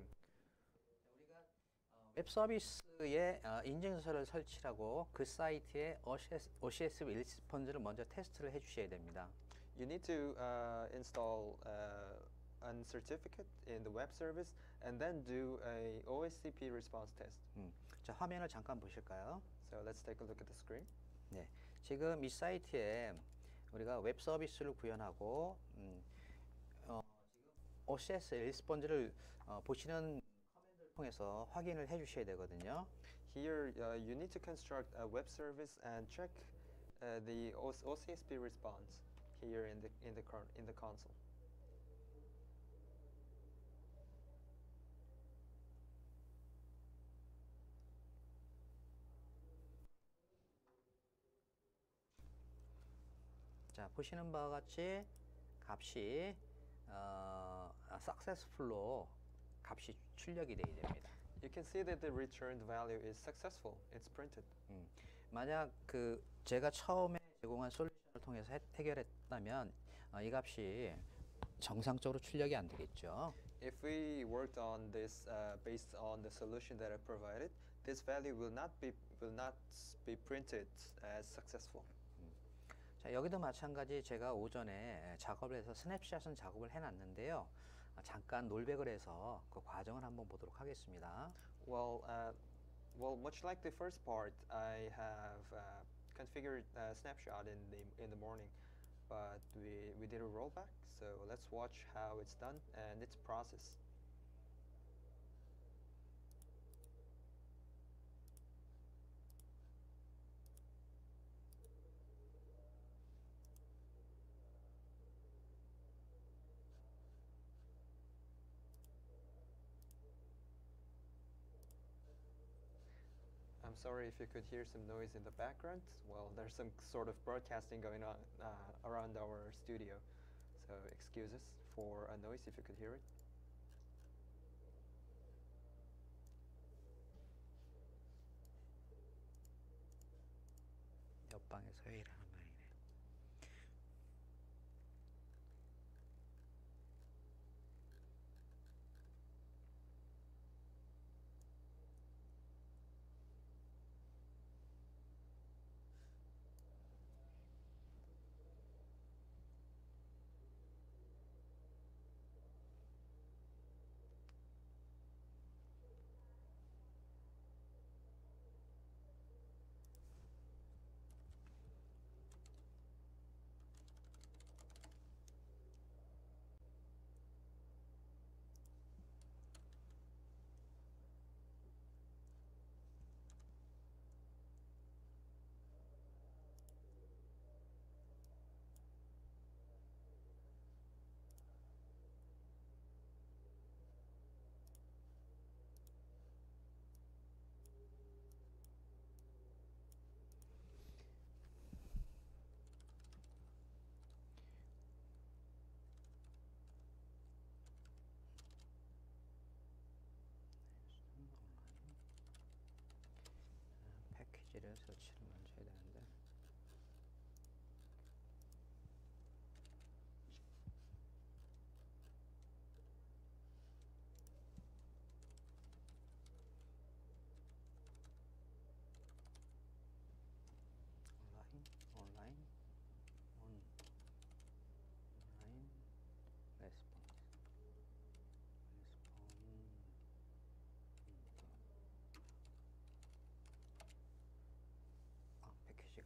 웹 서비스에 어, 인증서를 설치하고 그 사이트에 오씨에스, 오씨에스 리스폰즈를 먼저 테스트를 해주셔야 됩니다. You need to uh, install uh, a certificate in the web service and then do a O S C P response test. 음, 자, 화면을 잠깐 보실까요? So let's take a look at the screen. 네, 지금 이 사이트에 우리가 웹 서비스를 구현하고 음, 어, 오씨에스 리스폰즈를 어, 보시는 커맨드를 통해서 확인을 해주셔야 되거든요. Here uh, you need to construct a web service and check uh, the O C S P response here in the in the con in the console. 자, 보시는 바와 같이 값이 어, successful로 값이 출력이 되어야 됩니다. You can see that the returned value is successful. It's printed. 음, 만약 그 제가 처음에 제공한 솔루션을 통해서 해, 해결했다면 어, 이 값이 정상적으로 출력이 안 되겠죠. If we worked on this uh, based on the solution that I provided, this value will not be will not be printed as successful. 자, 여기도 마찬가지 제가 오전에 작업을 해서 스냅샷은 작업을 해놨는데요. 아, 잠깐 롤백을 해서 그 과정을 한번 보도록 하겠습니다. Well, uh, well, much like the first part, I have uh, configured a snapshot in the in the morning, but we we did a rollback. So let's watch how it's done and its process. I'm sorry if you could hear some noise in the background. Well, there's some sort of broadcasting going on uh, around our studio. So excuse us for a noise if you could hear it. 옆방에서 회의를 하는 모양이네. 패키지를 설치를 먼저 해야 되는데 온라인 온라인 온 온라인 레스폰스 레스폰 아 패키지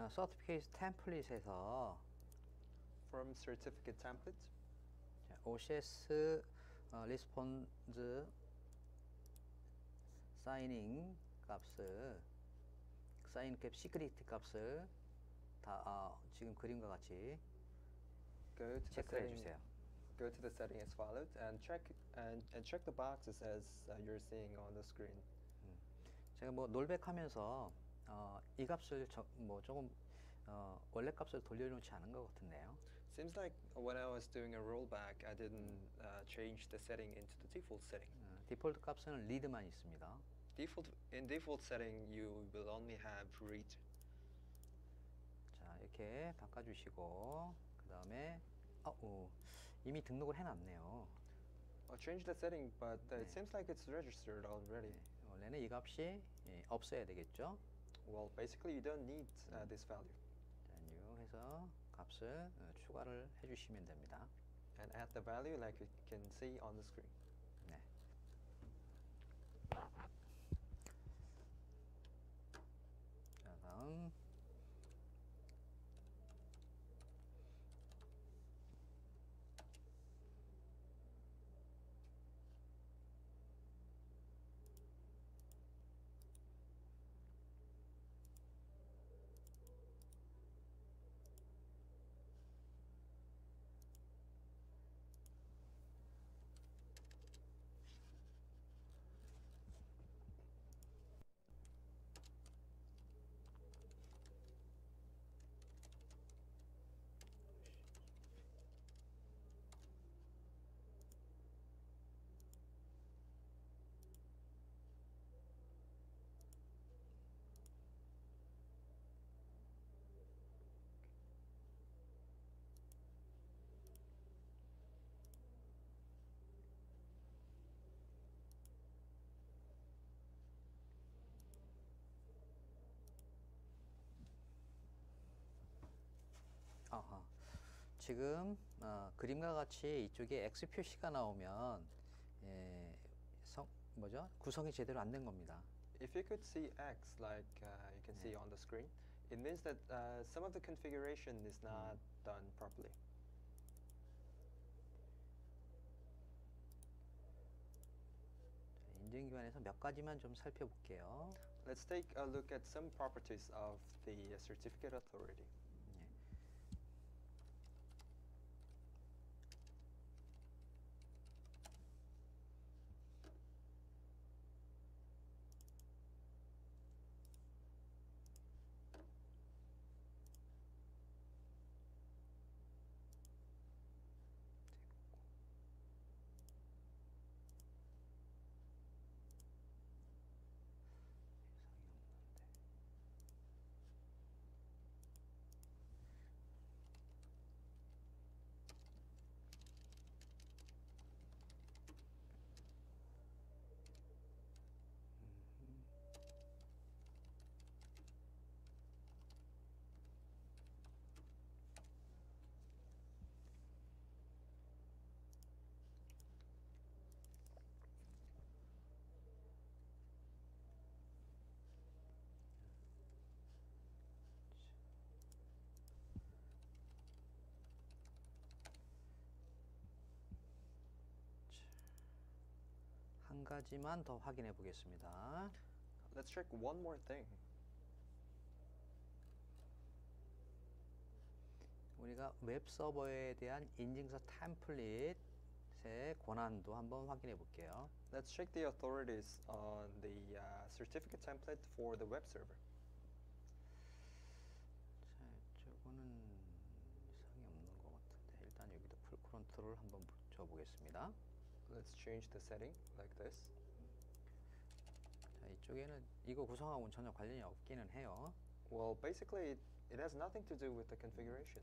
어, 서티피케이트 템플릿에서 From certificate template, 자, 오씨에스 어, 리스폰즈 사이닝 값을 사인 캡 시크릿 값을 다 아, 지금 그림과 같이 go to the 체크해 setting. 주세요. Go to the setting as followed and check and, and check the boxes as uh, you're seeing on the screen. 제가 뭐 놀백하면서 어, 이 값을 저, 뭐 조금 어, 원래 값을 돌려놓지 않은 것 같은데요. Seems like when I was doing a rollback, I didn't uh, change the setting into the default setting. 어, 디폴트 값은 read만 있습니다. Default in default setting, you will only have read. 자, 이렇게 바꿔주시고 그 다음에 어, 오, 이미 등록을 해놨네요. I'll change the setting, but uh, it 네. seems like it's registered already. 네, 원래는 이 값이 예, 없어야 되겠죠. Well, basically, you don't need uh, this value. 자, new 해서 값을 어, 추가를 해주시면 됩니다. And add the value like you can see on the screen. 네. 자, 다음 아하. 지금 어, 그림과 같이 이쪽에 X 표시가 나오면 예, 성, 뭐죠? 구성이 제대로 안 된 겁니다. If you could see X like uh, you can see on the screen, it means that uh, some of the configuration is not done properly. 자, 인증기관에서 몇 가지만 좀 살펴볼게요. Let's take a look at some properties of the uh, certificate authority. 예. 한 가지만 더 확인해 보겠습니다. Let's check one more thing. 우리가 웹 서버에 대한 인증서 템플릿의 권한도 한번 확인해 볼게요. Let's check the authorities on the uh, certificate template for the web server. 자, 이쪽은 이상이 없는 것 같은데 일단 여기도 풀 컨트롤 한번 붙여 보겠습니다. Let's change the setting like this. 자, 이쪽에는 이거 구성하고는 전혀 관련이 없기는 해요. Well, basically, it, it has nothing to do with the configuration.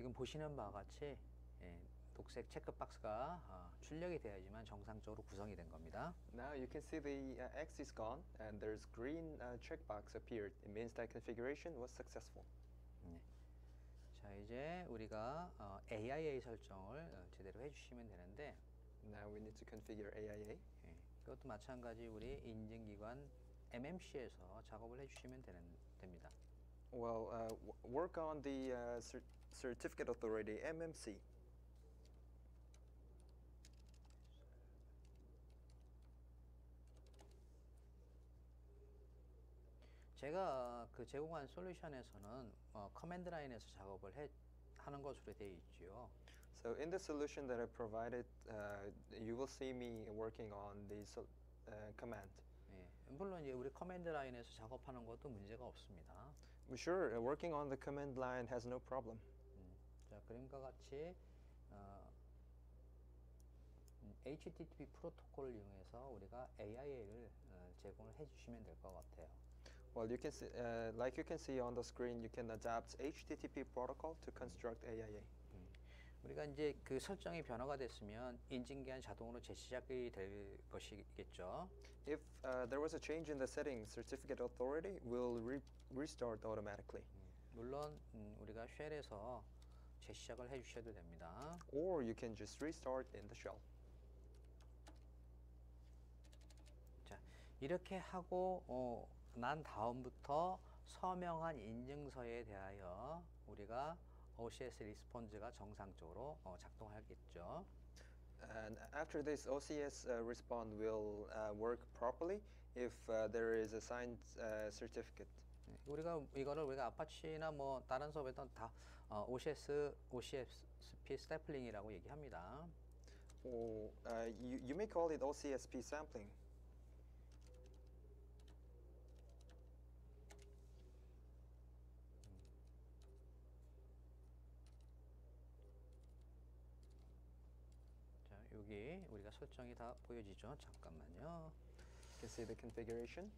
지금 보시는 바와 같이 예, 녹색 체크박스가 어, 출력이 되어야지만 정상적으로 구성이 된 겁니다. Now you can see the uh, X is gone and there's green uh, checkbox appeared. It means that configuration was successful. 네. 자, 이제 우리가 어, 에이아이에이 설정을 어, 제대로 해주시면 되는데 Now we need to configure A I A. 예, 이것도 마찬가지 우리 인증기관 엠엠씨에서 작업을 해주시면 되는, 됩니다. Well, uh, w- work on the uh, cer- certificate authority M M C. 제가 그 제공한 솔루션에서는 어, 커맨드 라인에서 작업을 해, 하는 것으로 되어 있지요. So in the solution that I provided, uh, you will see me working on the sol- uh, command. 예, 물론 이제 우리 커맨드 라인에서 작업하는 것도 문제가 없습니다. Sure, uh, working on the command line has no problem. 음, 자, 그림과 같이 어, 음, 에이치티티피 프로토콜을 이용해서 우리가 에이아이에이를 어, 제공을 해주시면 될 것 같아요. Well, you can see, uh, like you can see on the screen, you can adapt H T T P protocol to construct A I A. 음, 우리가 이제 그 설정이 변화가 됐으면 인증기한 자동으로 재시작이 될 것이겠죠. If uh, there was a change in the settings, certificate authority will re- restart automatically. 음, 물론 음, 우리가 쉘에서 재시작을 해주셔도 됩니다. Or you can just restart in the shell. 자, 이렇게 하고 어, 난 다음부터 서명한 인증서에 대하여 우리가 오씨에스 리스폰즈가 정상적으로 어, 작동하겠죠. And after this, O C S uh, respond will uh, work properly if uh, there is a signed uh, certificate. 네, 우리가 이거를 우리가 아파치나 뭐 다른 서버에도 다 어, 오씨에스, 오씨에스피 스태플링이라고 얘기합니다. Or uh, you, you may call it O C S P sampling. 자, 여기 우리가 설정이 다 보여지죠. 잠깐만요. You can see the configuration.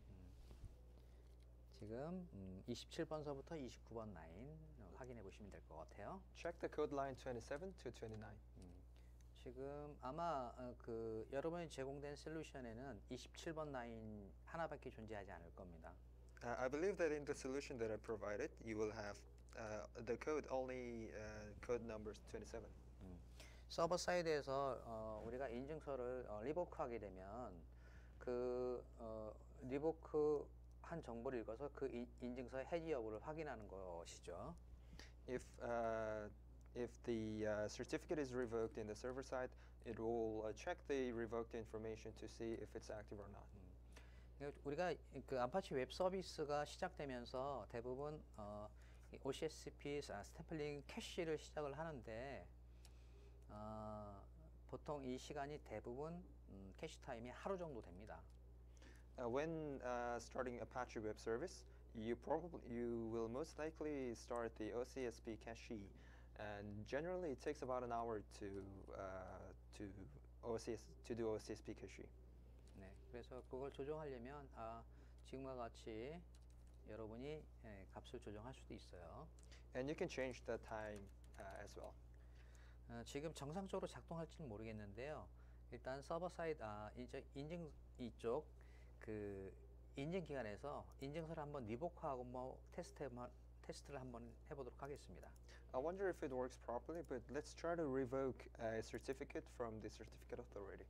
지금 음, 이십칠 번서부터 이십구 번 라인 어, 확인해 보시면 될 것 같아요. Check the code line twenty-seven to twenty-nine. 음, 지금 아마 어, 그 여러분이 제공된 솔루션에는 이십칠 번 라인 하나밖에 존재하지 않을 겁니다. Uh, I believe that in the solution that I provided, you will have uh, the code only uh, code numbers twenty-seven. 음, 서버 사이드에서 어, 우리가 인증서를 어, 리보크하게 되면 그 어, 리보크 한 정보를 읽어서 그 인, 인증서의 해지 여부를 확인하는 것이죠. If uh, if the uh, certificate is revoked in the server side, it will uh, check the revoked information to see if it's active or not. 그러니까 우리가 그 아파치 웹 서비스가 시작되면서 대부분 어, 오씨에스피 스태플링 캐시를 시작을 하는데 어, 보통 이 시간이 대부분 음, 캐시 타임이 하루 정도 됩니다. Uh, when uh, starting Apache Web Service, you probably you will most likely start the O C S P cache, and generally it takes about an hour to uh, to O C S to do O C S P cache. 네, 그래서 그걸 조정하려면 아, 지금과 같이 여러분이 예, 값을 조정할 수도 있어요. And you can change the time uh, as well. 어, 지금 정상적으로 작동할지는 모르겠는데요. 일단 서버 사이드 아, 이제 인증 이쪽 그 인증 기관에서 인증서를 한번 리보크하고 뭐 테스트 테스트를 한번 해보도록 하겠습니다. I wonder if it works properly, but let's try to revoke a certificate from the certificate authority.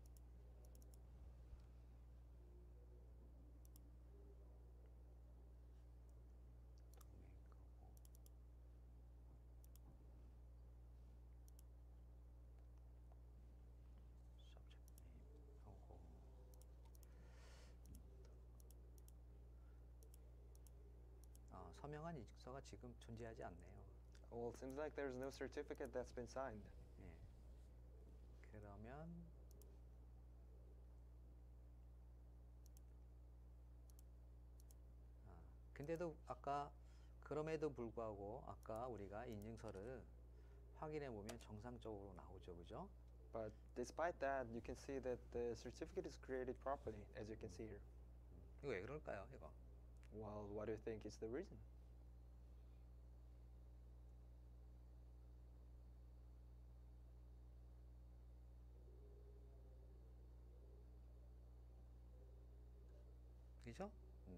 어, 서명한 인증서가 지금 존재하지 않네요. Well, it seems like there's no certificate that's been signed. 예. 그러면 아, 근데도 아까 그럼에도 불구하고 아까 우리가 인증서를 확인해 보면 정상적으로 나오죠, 그죠? But despite that, you can see that the certificate is created properly, as you can see here. 이거 왜 그럴까요, 이거? Well, what do you think is the reason? 그죠? 음.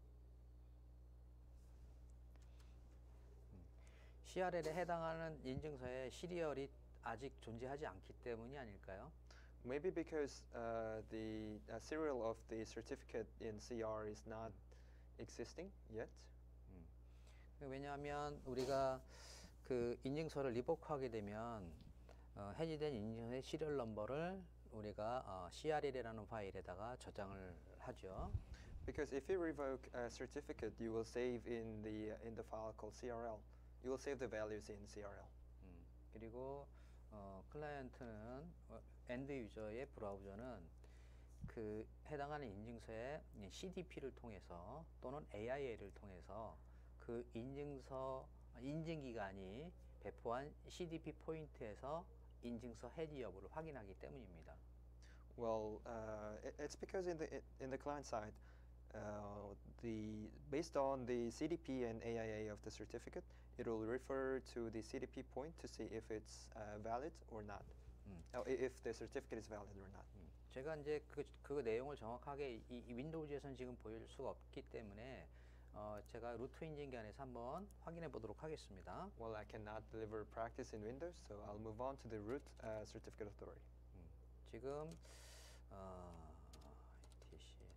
음. 씨알엘에 해당하는 인증서의 시리얼이 아직 존재하지 않기 때문이 아닐까요? Maybe because uh, the uh, serial of the certificate in C R is not existing yet. 음. 왜냐하면 우리가 그 인증서를 리voke하게 되면 어, 해지된 인증서의 시리얼 넘버를 우리가 어, 씨알엘이라는 파일에다가 저장을 하죠. Because if you revoke a certificate, you will save in the uh, in the file called C R L. You will save the values in C R L. 음, 그리고 어, 클라이언트는 어, 엔드 유저의 브라우저는 그 해당하는 인증서의 씨디피를 통해서 또는 에이아이엘을 통해서 그 인증서 인증 기간이 배포한 씨디피 포인트에서 인증서 해지 여부를 확인하기 때문입니다. Well, uh, it, it's because in the in the client side, uh, the based on the C D P and A I A of the certificate, it will refer to the C D P point to see if it's uh, valid or not. 음. Oh, i- if the certificate is valid or not. 음, 제가 이제 그, 그 내용을 정확하게 이, 이 윈도우즈에서는 지금 보여줄 수가 없기 때문에 어, 제가 루트 인증기 안에서 한번 확인해 보도록 하겠습니다. Well, I cannot deliver practice in Windows, so I'll move on to the root uh, certificate authority. 음, 지금 어, 티씨에스에스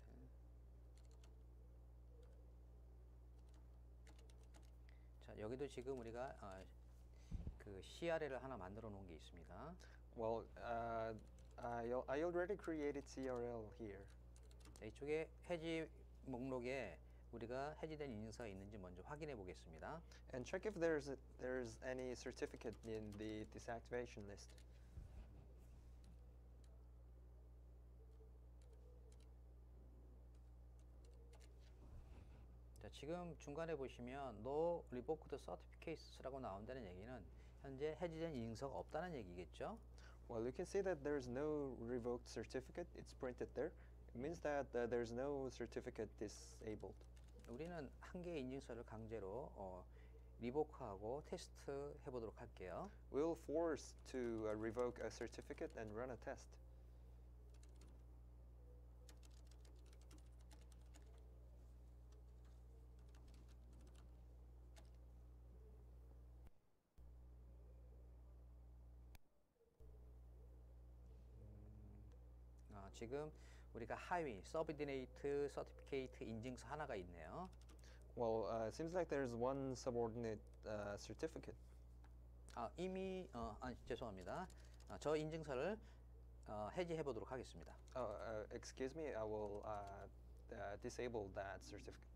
자 여기도 지금 우리가 어, 그 씨알엘을 하나 만들어 놓은 게 있습니다. Well, uh, I, al- I already created C R L here. 자, 이쪽에 해지 목록에 우리가 해지된 인증서가 있는지 먼저 확인해 보겠습니다. And check if there's a, there's any certificate in the disactivation list. 자, 지금 중간에 보시면 No revoked certificates라고 나온다는 얘기는 현재 해지된 인증서가 없다는 얘기겠죠? Well, you can see that there's no revoked certificate. It's printed there. It means that uh, there's no certificate disabled. 우리는 한 개의 인증서를 강제로 어, 리보크하고 테스트 해보도록 할게요. We'll force to uh, revoke a certificate and run a test. 어, 지금 우리가 하위 서브디네이트 서티피케이트 인증서 하나가 있네요. Well, uh, it seems like there's one subordinate uh, certificate. 아, 이미 어, 아, 죄송합니다. 어, 저 인증서를 어, 해지해 보도록 하겠습니다. Oh, uh, excuse me, I will uh, uh, disable that certificate.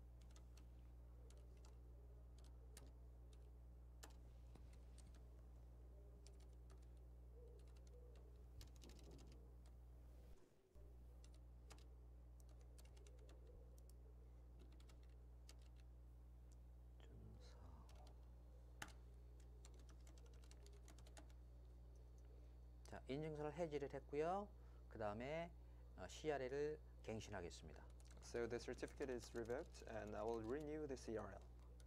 자, 인증서를 해지를 했고요. 그 다음에 어, 씨알엘을 갱신하겠습니다. So the certificate is revoked, and I will renew the C R L.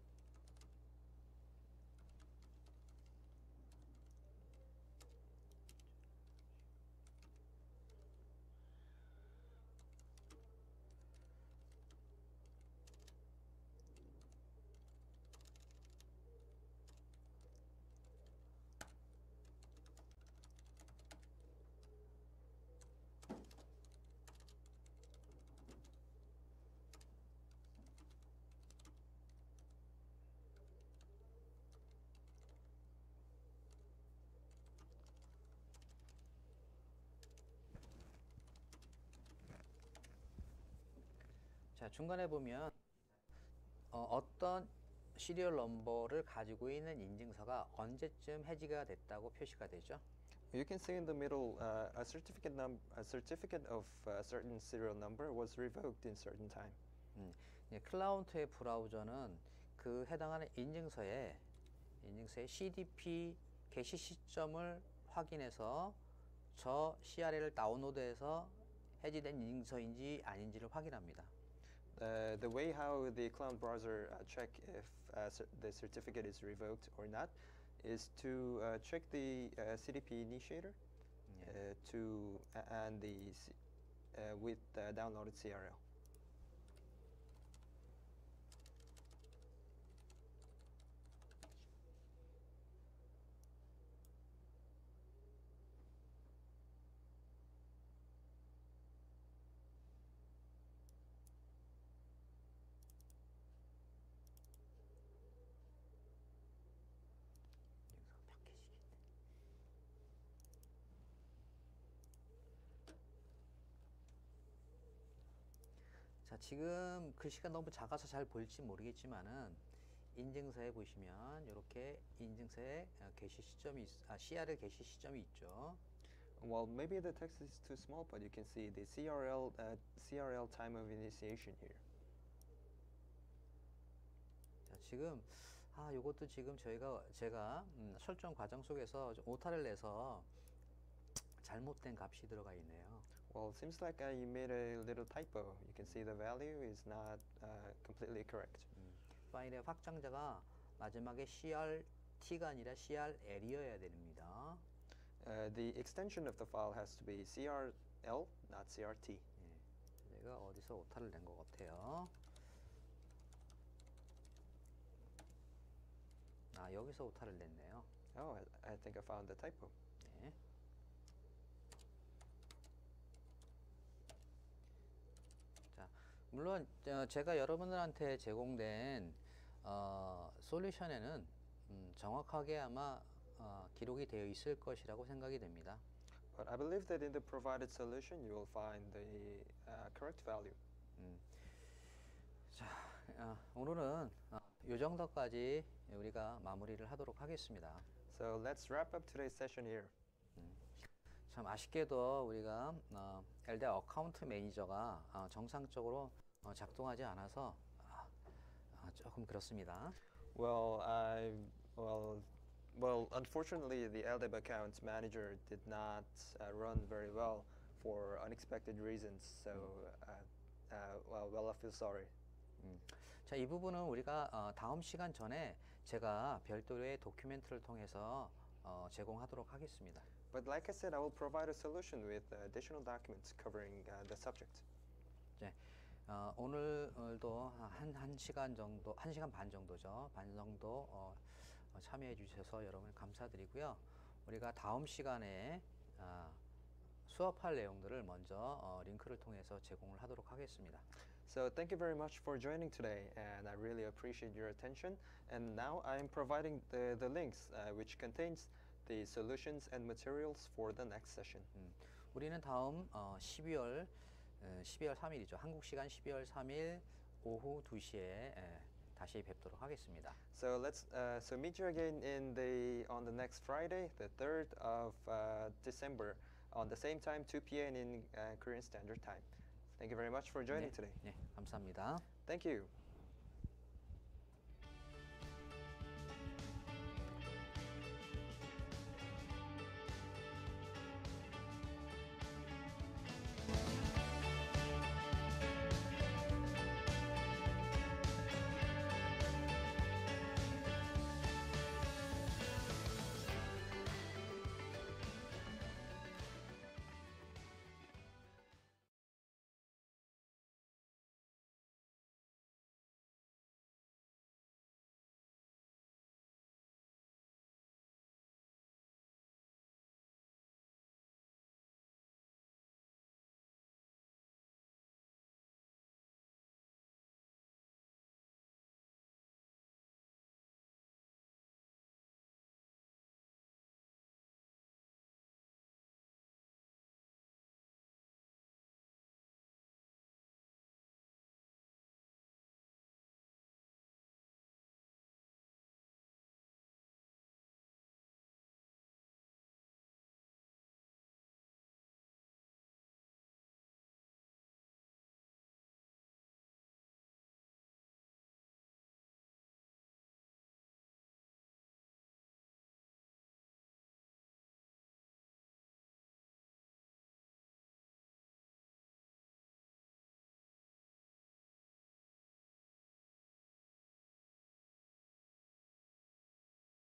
자, 중간에 보면 어, 어떤 시리얼 넘버를 가지고 있는 인증서가 언제쯤 해지가 됐다고 표시가 되죠? You can see in the middle uh, a certificate num a certificate of a certain serial number was revoked in certain time. 음, 예, 클라우드의 브라우저는 그 해당하는 인증서에 인증서의 씨디피 게시 시점을 확인해서 저 씨알엘을 다운로드해서 해지된 인증서인지 아닌지를 확인합니다. Uh, the way how the cloud browser uh, check if uh, cer the certificate is revoked or not is to uh, check the uh, C D P initiator 예. uh, to uh, and the C uh, with uh, downloaded C R L. 지금 글씨가 너무 작아서 잘 보일지 모르겠지만은 인증서에 보시면 이렇게 인증서에 어, 게시 시점이 있, 아, 씨알엘 게시 시점이 있죠. Well, maybe the text is too small, but you can see the C R L uh, C R L time of initiation here. 자, 지금 아, 요것도 지금 저희가 제가 음, 설정 과정 속에서 좀 오타를 내서 잘못된 값이 들어가 있네요. Well, it seems like uh, you made a little typo. You can see the value is not uh, completely correct. 음, 파일의 확장자가 마지막에 씨알티가 아니라 씨알엘이어야 됩니다. Uh, the extension of the file has to be C R L, not C R T. 예, 제가 어디서 오타를 낸 것 같아요. 아, 여기서 오타를 냈네요. Oh, I, I think I found the typo. 네. 자, 물론 어, 제가 여러분들한테 제공된 어, 솔루션에는 음, 정확하게 아마 어, 기록이 되어 있을 것이라고 생각이 됩니다. But I believe that in the provided solution, you will find the uh, correct value. 음. 자, 어, 오늘은 어, 이 정도까지 우리가 마무리를 하도록 하겠습니다. So let's wrap up today's session here. 음. 참 아쉽게도 우리가 어, 엘디알 어카운트 매니저가 어, 정상적으로 어, 작동하지 않아서 아, 아, 조금 그렇습니다. Well, I well, well, unfortunately, the L D A B account manager did not uh, run very well for unexpected reasons. So, uh, uh, well, well, I feel sorry. 음. 자, 이 부분은 우리가 어, 다음 시간 전에 제가 별도의 도큐멘트를 통해서 어, 제공하도록 하겠습니다. But like I said, I will provide a solution with uh, additional documents covering uh, the subject. 네, 어, 오늘도 한, 한 시간 정도, 한 시간 반 정도죠. 반 정도 어, 어, 참여해 주셔서 여러분 감사드리고요. 우리가 다음 시간에 아, 수업할 내용들을 먼저 어, 링크를 통해서 제공을 하도록 하겠습니다. So thank you very much for joining today, and I really appreciate your attention. And now I am providing the, the links, uh, which contains the solutions and materials for the next session. 음, 우리는 다음 어, 십이월 어, 십이월 삼 일이죠. 한국 시간 십이월 삼 일 오후 두 시에 에, 다시 뵙도록 하겠습니다. So let's uh, so meet you again in the on the next Friday, the third of uh, December, on the same time, two p m in uh, Korean Standard Time. Thank you very much for joining 네, today. 네, 감사합니다. Thank you.